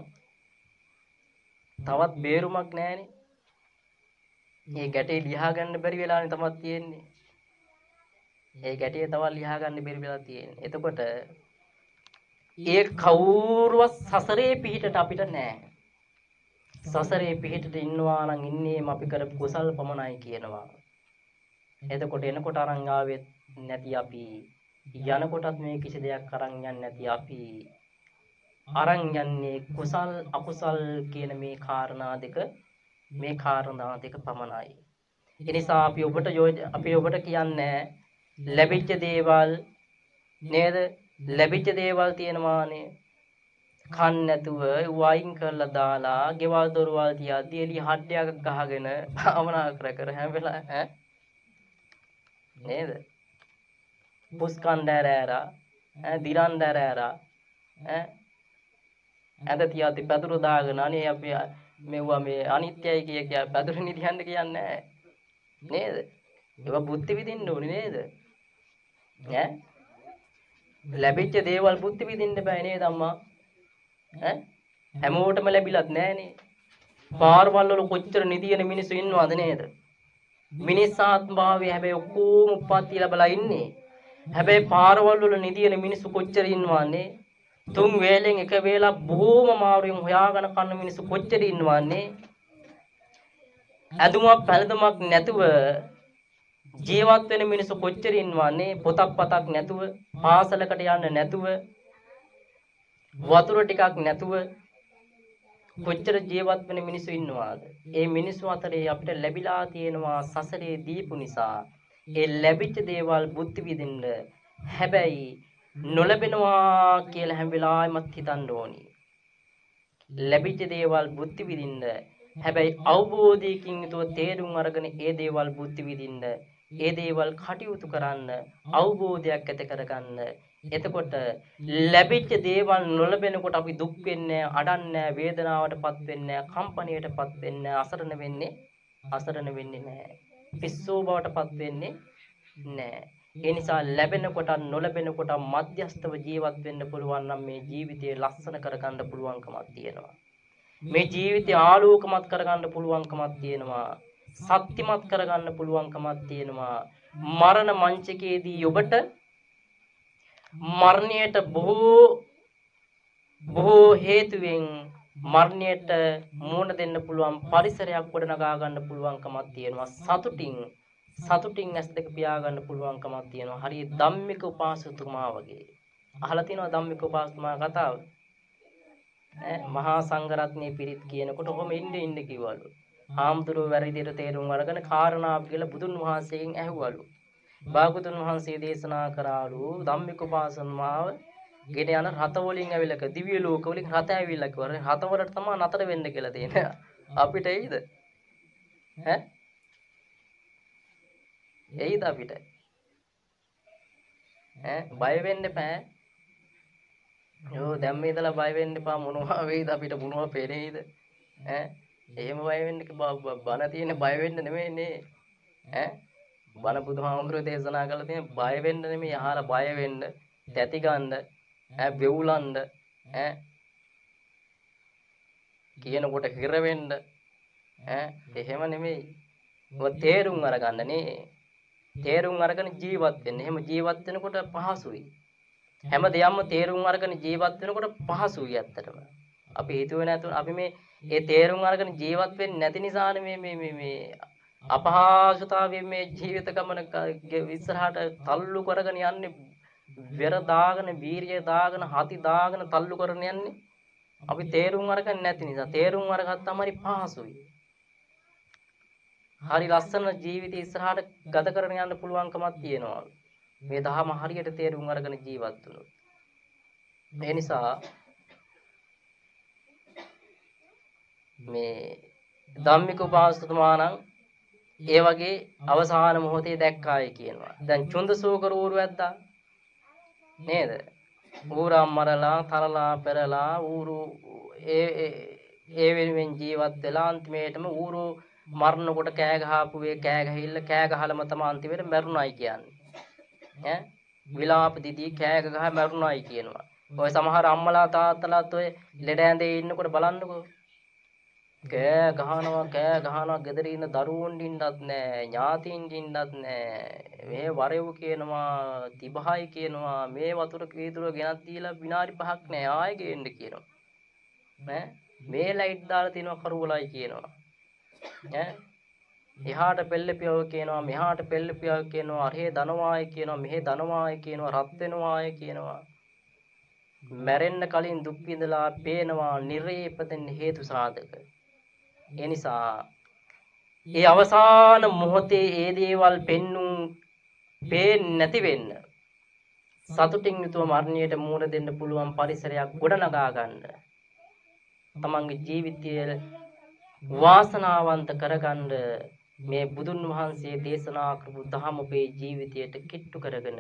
තවත් බේරුමක් නැහැනේ මේ ගැටේ ලියා ගන්න බැරි වෙලානේ තමයි තියෙන්නේ ඒ ගැටේ තවත් ලියා ගන්න බැරි වෙලා තියෙන්නේ එතකොට ඒ කවුරුවත් සසරේ පිහිටට අපිට නැහැ. සසරේ පිහිටට ඉන්නවා නම් ඉන්නේම අපි කරපු කුසල් පමණයි කියනවා. එතකොට එනකොට අරන් ආවෙත් නැති අපි යනකොටත් මේ කිසි දෙයක් අරන් යන්නේ නැති අපි අරන් යන්නේ කුසල් අකුසල් කියන මේ කාරණා දෙක මේ කාරණා දෙක පමණයි. ඒ නිසා අපි ඔබට අපි ඔබට කියන්නේ ලැබිච්ච දේවල් නේද? ලැබිච්ච දේවල් තියෙනවානේ. කන් නැතුව වයින් කරලා දාලා ගෙවල් දොරවල් තියද්දී එළිය හඩ්ඩයක් ගහගෙන භාවනා කර කර හැම වෙලාවෙම ඈ නේද? පුස්කණ්ඩෑරෑරා ඈ දිරණ්ඩෑරෑරා ඈ ඇඳ තියද්දී පැදුරු දාගෙන අනේ අපි මෙවුවා මේ අනිත්‍යයි කිය කිය පැදුරු නිදියන්න කියන්නේ නැහැ නේද? ඒවා බුද්ධි විදින්න ඕනේ නේද? ඈ ලැබිච්ච දේවල් බුද්ධි විදින්න බෑ නේද අම්මා? ඈ හැමෝටම ලැබිලත් නෑනේ. පාරවල් වල කොච්චර නිදියන මිනිස්සු ඉන්නවද නේද? මිනිස් ආත්මභාවය හැබැයි ඔක්කොම උප්පත්ති ලැබලා ඉන්නේ. හැබැයි පාරවල් වල නිදියන මිනිස්සු කොච්චර ඉන්නවන්නේ? තුන් වේලෙන් එක වේලක් බොහෝම මාරුවෙන් හොයාගෙන කන්න මිනිස්සු කොච්චර ඉන්නවන්නේ? අදුමක් පැලදමක් නැතුව ජීවත් වෙන මිනිස්සු කොච්චර ඉන්නවන්නේ? පොතක් පතක් නැතුව, පාසලකට යන්න නැතුව, වතුර ටිකක් නැතුව කොච්චර ජීවත් වෙන මිනිස්සු ඉන්නවාද? ඒ මිනිස්සු අතරේ අපිට ලැබිලා තියෙනවා සසරේ දීපු නිසා ඒ ලැබිච්ච දේවල් බුද්ධ විදින්න. හැබැයි නොලැබෙනවා කියලා හැම වෙලාවෙමත් හිතන්න ඕනි. ලැබිච්ච දේවල් බුද්ධ විදින්න. හැබැයි අවබෝධයකින් යුතුව තේරුම් අරගෙන ඒ දේවල් බුද්ධ විදින්න. ඒ දේවල් කටයුතු කරන්න, අවබෝධයක් ඇති කරගන්න. එතකොට ලැබිච්ච දේවල් නොලැබෙනකොට අපි දුක් වෙන්නේ, අඩන්නේ, වේදනාවටපත් වෙන්නේ, කම්පණයටපත් වෙන්නේ, අසරණ වෙන්නේ, අසරණ වෙන්නේ නැහැ. පිස්සෝ බවටපත් වෙන්නේ නැහැ. ඒ නිසා ලැබෙනකොට නොලැබෙනකොට මධ්‍යස්තව ජීවත් වෙන්න පුළුවන් නම් මේ ජීවිතය ලස්සන කරගන්න පුළුවන්කමක් තියෙනවා. මේ ජීවිතය ආලෝකමත් කරගන්න පුළුවන්කමක් තියෙනවා. සත්‍යමත් කරගන්න පුළුවන්කමක් තියෙනවා. මරණ මංචකයේදී ඔබට මරණයට බොහෝ බොහෝ හේතුවෙන් මරණයට මුහුණ දෙන්න පුළුවන් පරිසරයක් ගොඩනගා ගන්න පුළුවන්කමක් තියෙනවා. සතුටින් සතුටින් ඇස් දෙක පියා ගන්න පුළුවන්කමක් තියෙනවා. හරිය ධම්මික උපාසකතුමා වගේ. අහලා තියෙනවා ධම්මික උපාසකතුමා කතාව? ඈ මහා සංඝරත්නයේ පිරිත් කියනකොට ඔහොම ඉන්න ඉන්න කිව්වලු. ආම්දුරු වැරදියට තේරුම් අරගෙන කාරණා කියලා බුදුන් වහන්සේගෙන් ඇහුවලු. භාගතුන් වහන්සේ දේශනා කරාලු ධම්මික උපාසකතුමාව ගෙන යන රත වලින් ඇවිල්ලා දිව්‍ය ලෝක වලින් රත ඇවිල්ලා කිව්වා. රත වලට තමයි නතර වෙන්න කියලා තියෙන්නේ. අපිට එයිද? ඈ එයිද අපිට? ඈ බය වෙන්න එපා. යෝ දැන් මේ ඉඳලා බය වෙන්න එපා. මොනවා වෙයිද අපිට මොනවා පෙරෙයිද? ඈ එහෙම බය වෙන්න බන තියෙන්නේ බය වෙන්න නෙමෙයිනේ. ඈ බන බුදුහාමුදුරුවෝ දේශනා කළා තියෙන බය වෙන්න නෙමෙයි, අහලා බය වෙන්න, තැති ගන්න, ඈ වෙවුලන්න, ඈ කියනකොට හිර වෙන්න, ඈ එහෙම නෙමෙයි. ඔබ තේරුම් අරගන්න නේ. තේරුම් අරගෙන ජීවත් වෙන්න. එහෙම ජීවත් වෙනකොට පහසුයි. හැම දෙයක්ම තේරුම් අරගෙන ජීවත් වෙනකොට පහසුයි ඇත්තටම. අපි හිතුවේ නැතු අපි මේ ඒ තේරුම් අරගෙන ජීවත් වෙන්නේ නැති නිසානේ මේ මේ මේ මේ අපහාසතාවයෙන් මේ ජීවිත ගමන ඉස්සරහට තල්ලු කරගෙන යන්නේ. වෙර දාගෙන, වීර්යය දාගෙන, හති දාගෙන තල්ලු කරගෙන යන්නේ. අපි තේරුම් අරගෙන නැති නිසා. තේරුම් අරගත්තාම හරි පහසුයි. හරි ලස්සන ජීවිතය ඉස්සරහට ගත කරගෙන යන්න පුළුවන්කමක් තියෙනවා. මේ දහම හරියට තේරුම් අරගෙන ජීවත් වුණොත්. ඒ නිසා මේ ධම්මික උපාසකතුමා නම් ඒ වගේ අවසාන මොහොතේ දැක්කායි කියනවා. දැන් චුන්දසෝකර ඌරු වැද්දා නේද? ඌරා මරලා, තරලා, පෙරලා ඌරු ඒ ඒ වෙනුවෙන් ජීවත් වෙලා අන්තිමේටම ඌරු මරනකොට කෑ ගහපුවේ කෑ ගහිල්ල කෑ ගහලම තමයි අන්තිමේට මැරුණයි කියන්නේ. ඈ විලාප දිදී කෑ ගහ මැරුණයි කියනවා. ඔය සමහර අම්මලා තාත්තලාත් ඔය ලෙඩ ඇඳේ ඉන්නකොට බලන්නකෝ. කෑ ගහනවා කෑ ගහනවා ගෙදර ඉන්න දරුවොන් ඉන්නත් නෑ, ඥාතීන් ඉන්නත් නෑ. මේ වරෙව් කියනවා, තිබහයි කියනවා, මේ වතුර කීතුර ගෙනත් දීලා විනාඩි පහක් නෑ ආයෙ ගේන්න කියනවා. ඈ මේ ලයිට් දාලා තිනවා කරුවලයි කියනවා ඈ එහාට පෙල්ල පියව කියනවා මෙහාට පෙල්ල පියව කියනවා අරහේ ධනවාය කියනවා මෙහෙ ධනවාය කියනවා රත් වෙනවාය කියනවා මැරෙන්න කලින් දුක් විඳලා පේනවා නිරේ ඉපදෙන්න හේතු සාධක ඒ නිසා ඒ අවසාන මොහොතේ ඒ දේවල් පෙන්නුම් පේන්නේ නැති වෙන්න සතුටින් යුතුව මරණයට මුහුණ දෙන්න පුළුවන් පරිසරයක් ගොඩනගා ගන්න තමන්ගේ ජීවිතය වාසනාවන්ත කරගන්න මේ බුදුන් වහන්සේ දේශනා කරපු ධහම ඔබේ ජීවිතයට කිට්ටු කරගෙන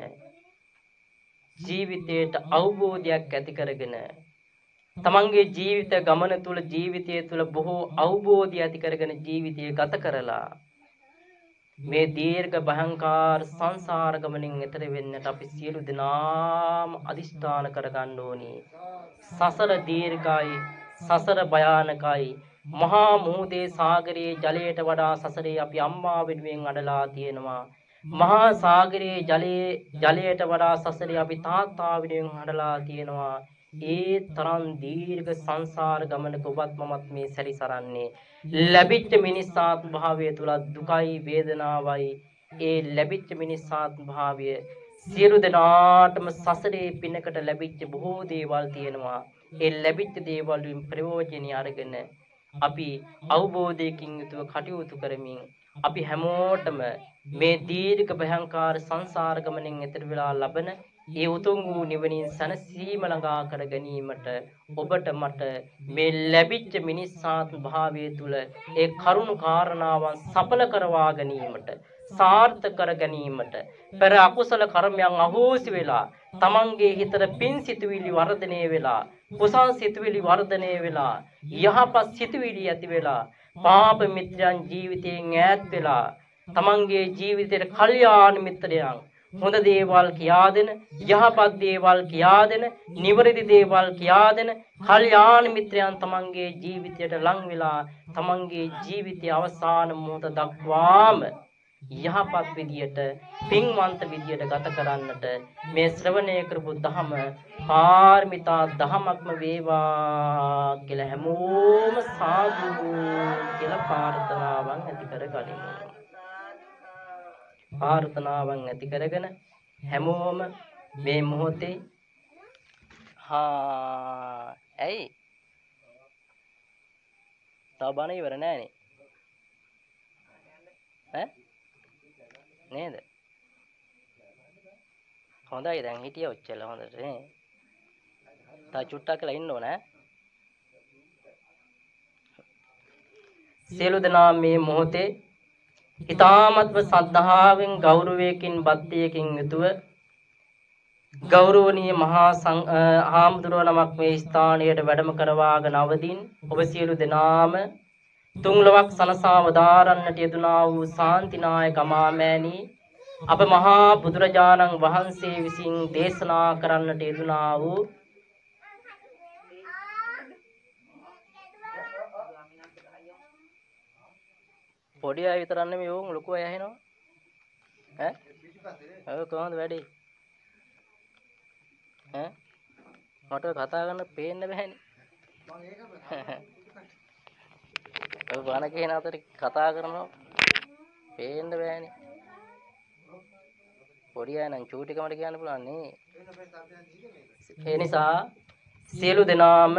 ජීවිතයට අවබෝධයක් ඇති කරගෙන තමන්ගේ ජීවිත ගමන තුල ජීවිතය තුල බොහෝ අවබෝධය ඇති කරගෙන ජීවිතය ගත කරලා මේ දීර්ඝ භයංකාර සංසාර ගමනින් එතර වෙන්නට අපි සියලු දෙනාම අදිෂ්ඨාන කරගන්න ඕනි සසර දීර්ඝයි සසර භයානකයි මහා මුහුදේ සාගරයේ ජලයට වඩා සසරේ අපි අම්මා වෙනුවෙන් අඩලා තියෙනවා මහා සාගරයේ ජලයේ ජලයට වඩා සසරේ අපි තාත්තා වෙනුවෙන් අඩලා තියෙනවා ඒ තරම් දීර්ඝ සංසාර ගමනක ඔබත් මමත් මේ සැරිසරන්නේ ලැබිච්ච මිනිස්සාත්ම භාවය තුල දුකයි වේදනාවයි ඒ ලැබිච්ච මිනිස්සාත්ම භාවය සියලු දෙනාටම සසරේ පිනකට ලැබිච්ච බොහෝ දේවල් තියෙනවා ඒ ලැබිච්ච දේවල් වලින් ප්‍රයෝජනෙ අරගෙන අපි අවබෝධයකින් යුතුව කටයුතු කරමින් අපි හැමෝටම මේ දීර්ඝ භයංකාර සංසාර ගමනෙන් එතර වෙලා ලබන ඒ උතුම් වූ නිවනින් සනසීම ළඟා කර ගැනීමට ඔබට මට මේ ලැබිච්ච මිනිස්සාත්ම භාවය තුල ඒ කරුණු කාරණාවන් සඵල කරවා ගැනීමට සාර්ථක කර ගැනීමට පෙර අකුසල කර්මයන් අහෝසි වෙලා තමන්ගේ හිතට පින් සිතුවිලි වර්ධනය වෙලා කුසල් සිතුවිලි වර්ධනය වෙලා යහපත් සිතුවිලි ඇති වෙලා පාප මිත්‍රයන් ජීවිතයෙන් ඈත් වෙලා තමන්ගේ ජීවිතයට කල්යාණ මිත්‍රයන් හොඳ දේවල් කියා දෙන යහපත් දේවල් කියා දෙන නිවැරදි දේවල් කියා දෙන කල්යාණ මිත්‍රයන් තමන්ගේ ජීවිතයට ලං වෙලා තමන්ගේ ජීවිතයේ අවසාන මොහොත දක්වාම යහපත් විදියට පින්වන්ත විදියට ගත කරන්නට මේ ශ්‍රවණය කරපු ධම පාරමිතා දහමක්ම වේවා කියලා හැමෝම සාදු කියලා ප්‍රාර්ථනාවන් ඇති කරගනිමු. ප්‍රාර්ථනාවන් ඇති කරගෙන හැමෝම මේ මොහොතේ හා ඇයි තව බණ ඉවර නෑනේ ඈ නේද හොඳයි දැන් හිටිය ඔච්චර හොඳට නේ තා චුට්ටක් කියලා ඉන්න ඕන ඈ සියලු දෙනා මේ මොහොතේ ඊ타මත්ව සද්ධාවෙන් ගෞරවයෙන් බද්ධියකින් යුතුව ගෞරවනීය මහා හාමුදුරුවෝ නමක් මේ ස්ථානයට වැඩම කරවාගෙන අවදීන් ඔබ සියලු දෙනාම තුන්ලොවක් සනසා වදාරන්නට යෙදුනා වූ ශාන්තිනායක අමාමෑණී අප මහා බුදුරජාණන් වහන්සේ විසින් දේශනා කරන්නට යෙදුනා වූ පොඩි අය විතරක් නෙමෙයි ඕම් ලොකු අය ඇහෙනවා ඈ ඔව් කොහොමද වැඩි ඈ මට කතා කරන්න පේන්න බෑනේ මම ඒක ඔය බණ කියන අතර කතා කරනවා පේන්න බෑනේ පොඩි අය නම් චූටිකමට කියන්න පුළුවන් නේ ඒ නිසා සියලු දෙනාම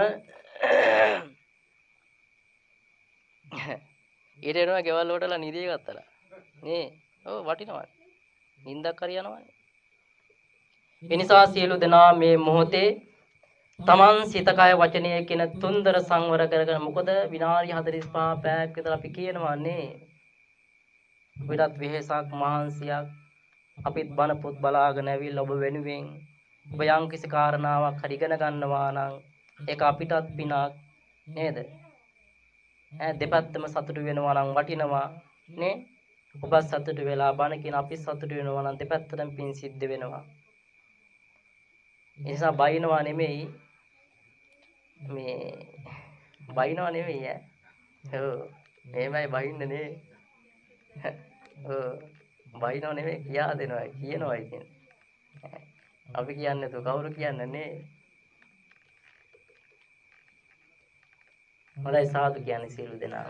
ඊට එනවා ගෙවල් වලටලා නිදිය ගත්තලා නේ ඔව් වටිනවා නිින්දක් හරි යනවානේ ඒ නිසා සියලු දෙනා මේ මොහොතේ තමන් සිත කය වචනය කියන තුන්දර සංවර කරගෙන මොකද විනාඩි හතළිස් පහ පැයක් විතර අපි කියනවා නේ අපිටත් වෙහෙසක් මහන්සියක් අපිත් බණ පොත් බලාගෙන ඇවිල්ලා ඔබ වෙනුවෙන් ඔබ යම් කිසි කාරණාවක් හරි ඉගෙන ගන්නවා නම් ඒක අපිටත් පිනක් නේද ඈ දෙපැත්තම සතුටු වෙනවා නම් වටිනවා නේ ඔබ සතුටු වෙලා බණ කියන අපි සතුටු වෙනවා නම් දෙපැත්තටම පින් සිද්ධ වෙනවා ඒ නිසා බයිනවා නෙමෙයි මේ බයිනවා නෙමෙයි ඈ ඔව් මේමයි බයින්න නේ ඔව් බයිනවා නෙමෙයි කියා දෙනවා කියනවා ඉතින් අපි කියන්නේ તો කවුරු කියන්නේ නේ හොඳයි සාදු කියන්නේ සියලු දෙනා.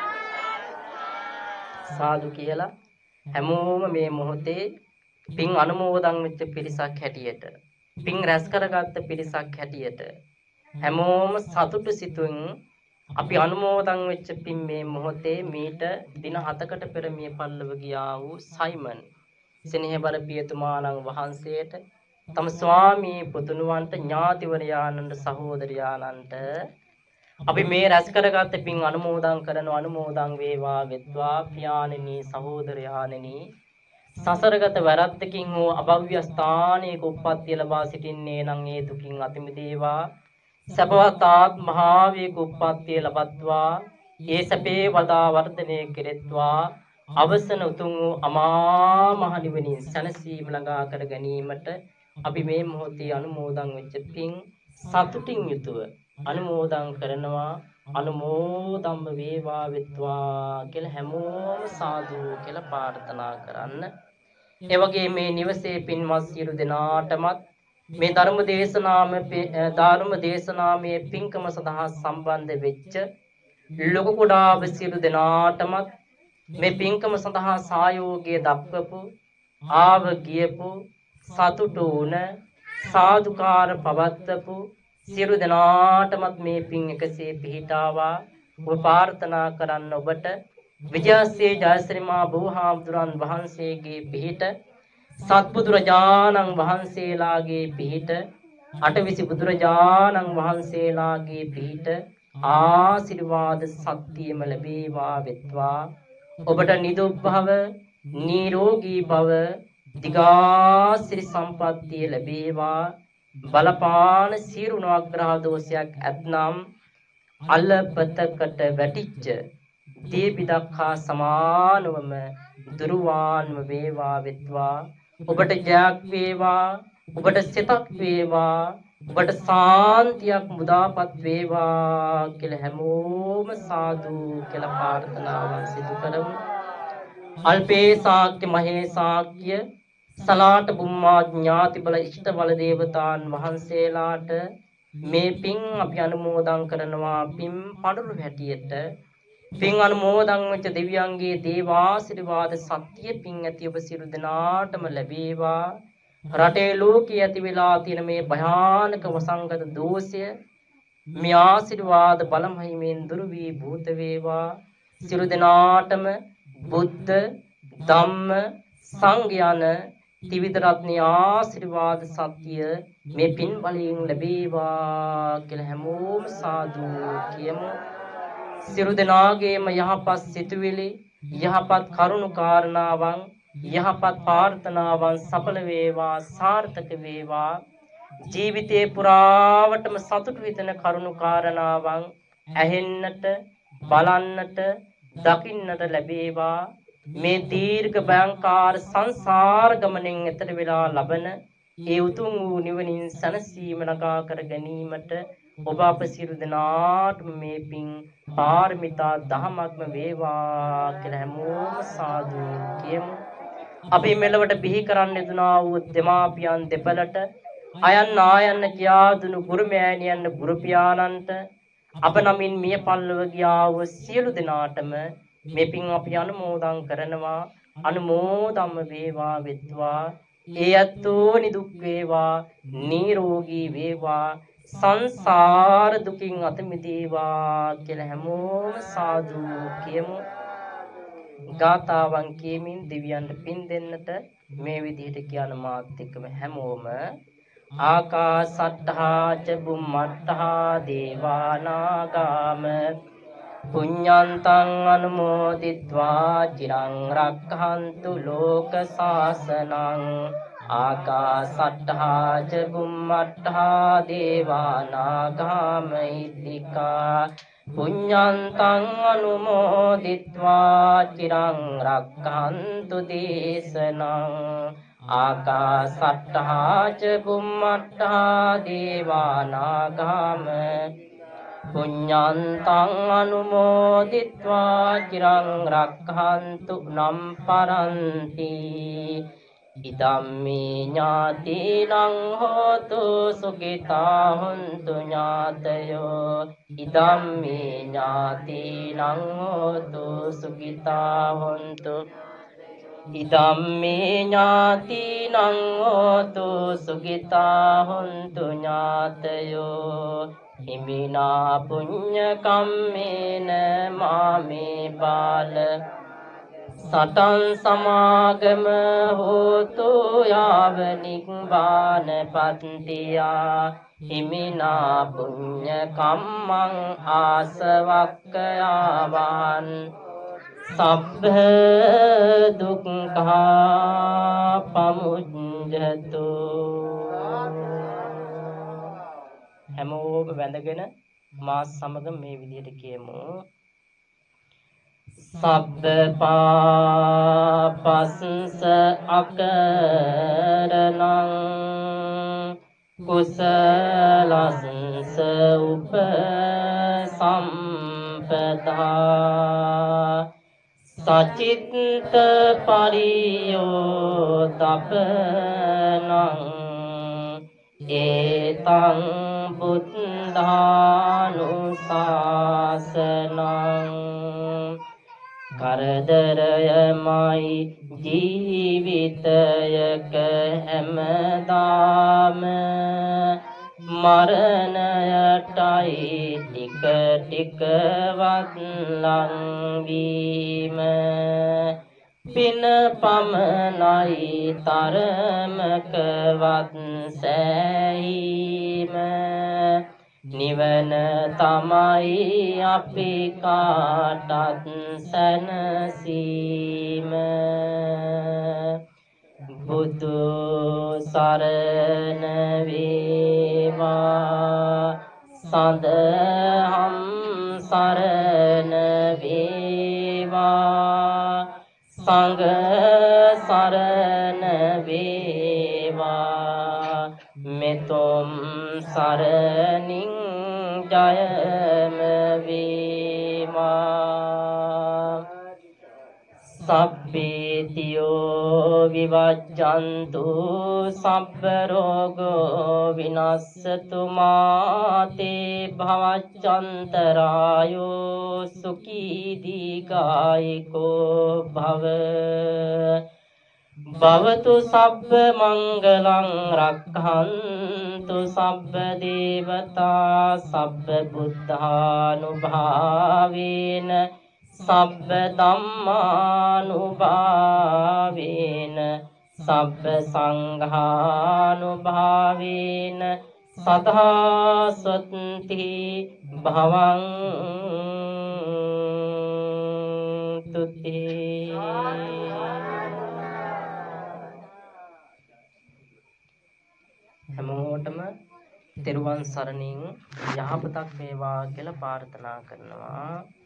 සාදු කියලා හැමෝම මේ මොහොතේ පින් අනුමෝදන් වෙච්ච පිරිසක් හැටියට පින් රැස් කරගත්ත පිරිසක් හැටියට හැමෝම සතුටු සිතුන් අපි අනුමෝදන් වෙච්ච පින් මේ මොහොතේ මීට දින හතකට පෙර මිය පල්ලව ගියා වූ සයිමන් සෙනෙහබර පියතුමාණන් වහන්සේට තම ස්වාමී පුතුණුවන්ට ඥාතිවරයාණන්ට සහෝදරයාණන්ට අපි මේ රැස් කරගත්ත පින් අනුමෝදන් කරන අනුමෝදන් වේවා වෙත්වා පියාණෙනි සහෝදරයාණෙනි සසරගත වැරද්දකින් හෝ අභව්‍ය ස්ථානයක උප්පත්තිය ලබා සිටින්නේ නම් ඒ දුකින් අත මිදේවා සබවත් ආත්මභාවයක උප්පත්තිය ලබත්වා ඒ සැපේ වදා වර්ධනය කෙරෙත්වා අවසන උතුම් වූ අමා මහ නිවනින් සැනසීම ළඟා කර ගැනීමට අපි මේ මොහොතේ අනුමෝදන් වෙච්ච පින් සතුටින් යුතුව අනුමෝදන් කරනවා අනුමෝදම්ම වේවා වෙත්වා කියලා හැමෝම සාදු කියලා ප්‍රාර්ථනා කරන්න. ඒ වගේ මේ නිවසේ පින්වත් සියලු දෙනාටමත් මේ ධර්ම දේශනාම ධර්ම දේශනාමේ පින්කම සඳහා සම්බන්ධ වෙච්ච ලොකු කුඩා සියලු දෙනාටමත් මේ පින්කම සඳහා සහයෝගය දක්වපු ආව ගියපු සතුටු වුණ සාදුකාර පවත්වපු සියලු දෙනාටමත් මේ පින් එකසේ පිහිටාවා ඔබ ප්‍රාර්ථනා කරන්න ඔබට විජයසේ ජයශ්‍රීමා බුදුහාමුදුරන් වහන්සේගේ පිහිට සත්බුදුරජාණන් වහන්සේලාගේ පිහිට අටවිසි බුදුරජාණන් වහන්සේලාගේ පිහිට ආශිර්වාද සත්‍යම ලැබේවා වෙත්වා ඔබට නිදුක් භව නිරෝගී භව දිගාසිරි සම්පන්නිය ලැබේවා බලපාන සියලු නවග්‍රහ දෝෂයක් ඇතනම් අල්පතකට වැටිච්ච දීපිදක්ඛා සමානවම දුරුවාන්ව වේවා වෙත්වා ඔබට ජයක් වේවා ඔබට සිතක් වේවා ඔබට සාන්තියක් මුදාපත් වේවා කියලා හැමෝම සාදු කියලා ප්‍රාර්ථනාවන් සිදු කරමු. අල්පේ ශාක්‍ය මහේ ශාක්‍ය සලාට බුම්මා ඥාති බල ඉෂ්ට බල දේවතාන් වහන්සේලාට මේ පින් අපි අනුමෝදන් කරනවා පින් පඩළු හැටියට පින් අනුමෝදන් වෙච්ච දෙවියන්ගේ දේවාශිර්වාද සත්‍ය පින් ඇති ඔබ සියලු දෙනාටම ලැබේවා. රටේ ලෝකයේ ඇති වෙලා තියෙන මේ භයානක වසංගත දෝෂය මේ ආශිර්වාද බලමහිමෙන් දුරු වී භූත වේවා. සියලු දෙනාටම බුද්ධ ධම්ම සංඝ යන ත්‍රිවිධ රත්නයේ ආශිර්වාද සත්‍ය මේ පින් බලයෙන් ලැබේවා කියලා හැමෝම සාදු කියමු. සියලු දෙනාගේම යහපත් සිතුවිලි යහපත් කරුණු කාරණාවන් යහපත් ප්‍රාර්ථනාවන් සඵල වේවා සාර්ථක වේවා. ජීවිතේ පුරාවටම සතුටු විතන කරුණු කාරණාවන් ඇහෙන්නට බලන්නට දකින්නට ලැබේවා. මේ දීර්ඝ භයංකාර සංසාර ගමනෙන් එතර වෙලා ලබන ඒ උතුම් වූ නිවනින් සැනසීම නගා කර ගැනීමට ඔබ අප සියලු දෙනාටම මේ පින් පාරමිතා දහමක්ම වේවා කියලා හැමෝම සාදු කියමු. අපි මෙලවට බිහි කරන්න යුතුනා වූ දෙමාපියන් දෙපළට අයන් ආයන්න කියා දුණු ගුරු මෑණියන් ගුරු පියාණන්ට අප නමින් මිය පල්ලව ගියා වූ සියලු දෙනාටම මේ පින් අපි අනුමෝදන් කරනවා. අනුමෝදම්ම වේවා වෙත්වා. ඒ අත්ෝ නිදුක් වේවා නිරෝගී වේවා සංසාර දුකින් අත මිදේවා කියලා හැමෝම සාදු කියමු. ගාතාවන් කියමින් දිව්‍යයන්ට පින් දෙන්නට මේ විදිහට කියන මාත් එක්කම හැමෝම ආකාසට්ඨා ච බුම්මට්ඨා දේවානාගාම පුඤ්ඤන්තං අනුමෝදිත්වා චිරං රක්ඛන්තු ලෝක සාසනං ආකාසට්ඨා ච බුම්මට්ඨා දේවානාගාම ඉද්దికා පුඤ්ඤන්තං අනුමෝදිත්වා චිරං රක්ඛන්තු දේශනං ආකාසට්ඨා ච බුම්මට්ඨා දේවානාගාම පුඤ්ඤන්තං අනුමෝදිත්වා චිරං රක්ඛන්තු නම් පරන්ති ඉදම්මි ඥාතිනං හෝතු සුඛිතා හොන්තු ඥාතයෝ ඉදම්මි ඥාතිනං හෝතු සුඛිතා හොන්තු ඉදම්මි ඥාතිනං හෝතු සුඛිතා හොන්තු ඥාතයෝ හිමිනා පුඤ්ඤ කම්මේන මාමේ බාල සතං සමාගම හෝතු යාව නිබ්බාන පත්තියා හිමිනා පුඤ්ඤ කම්මං ආසවක්ඛයාවන් සබ්බ දුක්ඛා පමුඤ්ජතු හැමෝම වැඳගෙන මා සමග මේ විදිහට කියමු සබ්බ පාපස්ස අකරණං කුසලස්ස උපසම්පදා සචිත්ත පරියෝතපනං ඒතං බුද්ධානුශාසනං කරදරයමයි ජීවිතයක හැමදාම මරණයටයි ටික ටිකවත් ලංවීම පින පමණයි තරමකවත් සෑහීම නිවන තමයි අපි කාටත් සැනසීම බුදු සරණ වේවා සදහම් සරණ වේවා සංඝ සරණ වේවා මෙතොම් සරණින් ජයම වේවා සබ්බේතියෝ විවජ්ජන්තු සබ්බ රෝගෝ විනස්සතු මාතේ භවච්ඡන්තරායෝ සුඛී දීඝායකෝ භව භවතු සබ්බ මංගලං රක්ඛන්තු සබ්බ දේවතා සබ්බ බුද්ධානුභාවේන සබ්බ ධම්මානුභාවේන සබ්බ සංඝානුභාවේන සදා සොත්ති භවං තුති හැමෝටම තෙරුවන් සරණින් යහපතක් වේවා කියලා ප්‍රාර්ථනා කරනවා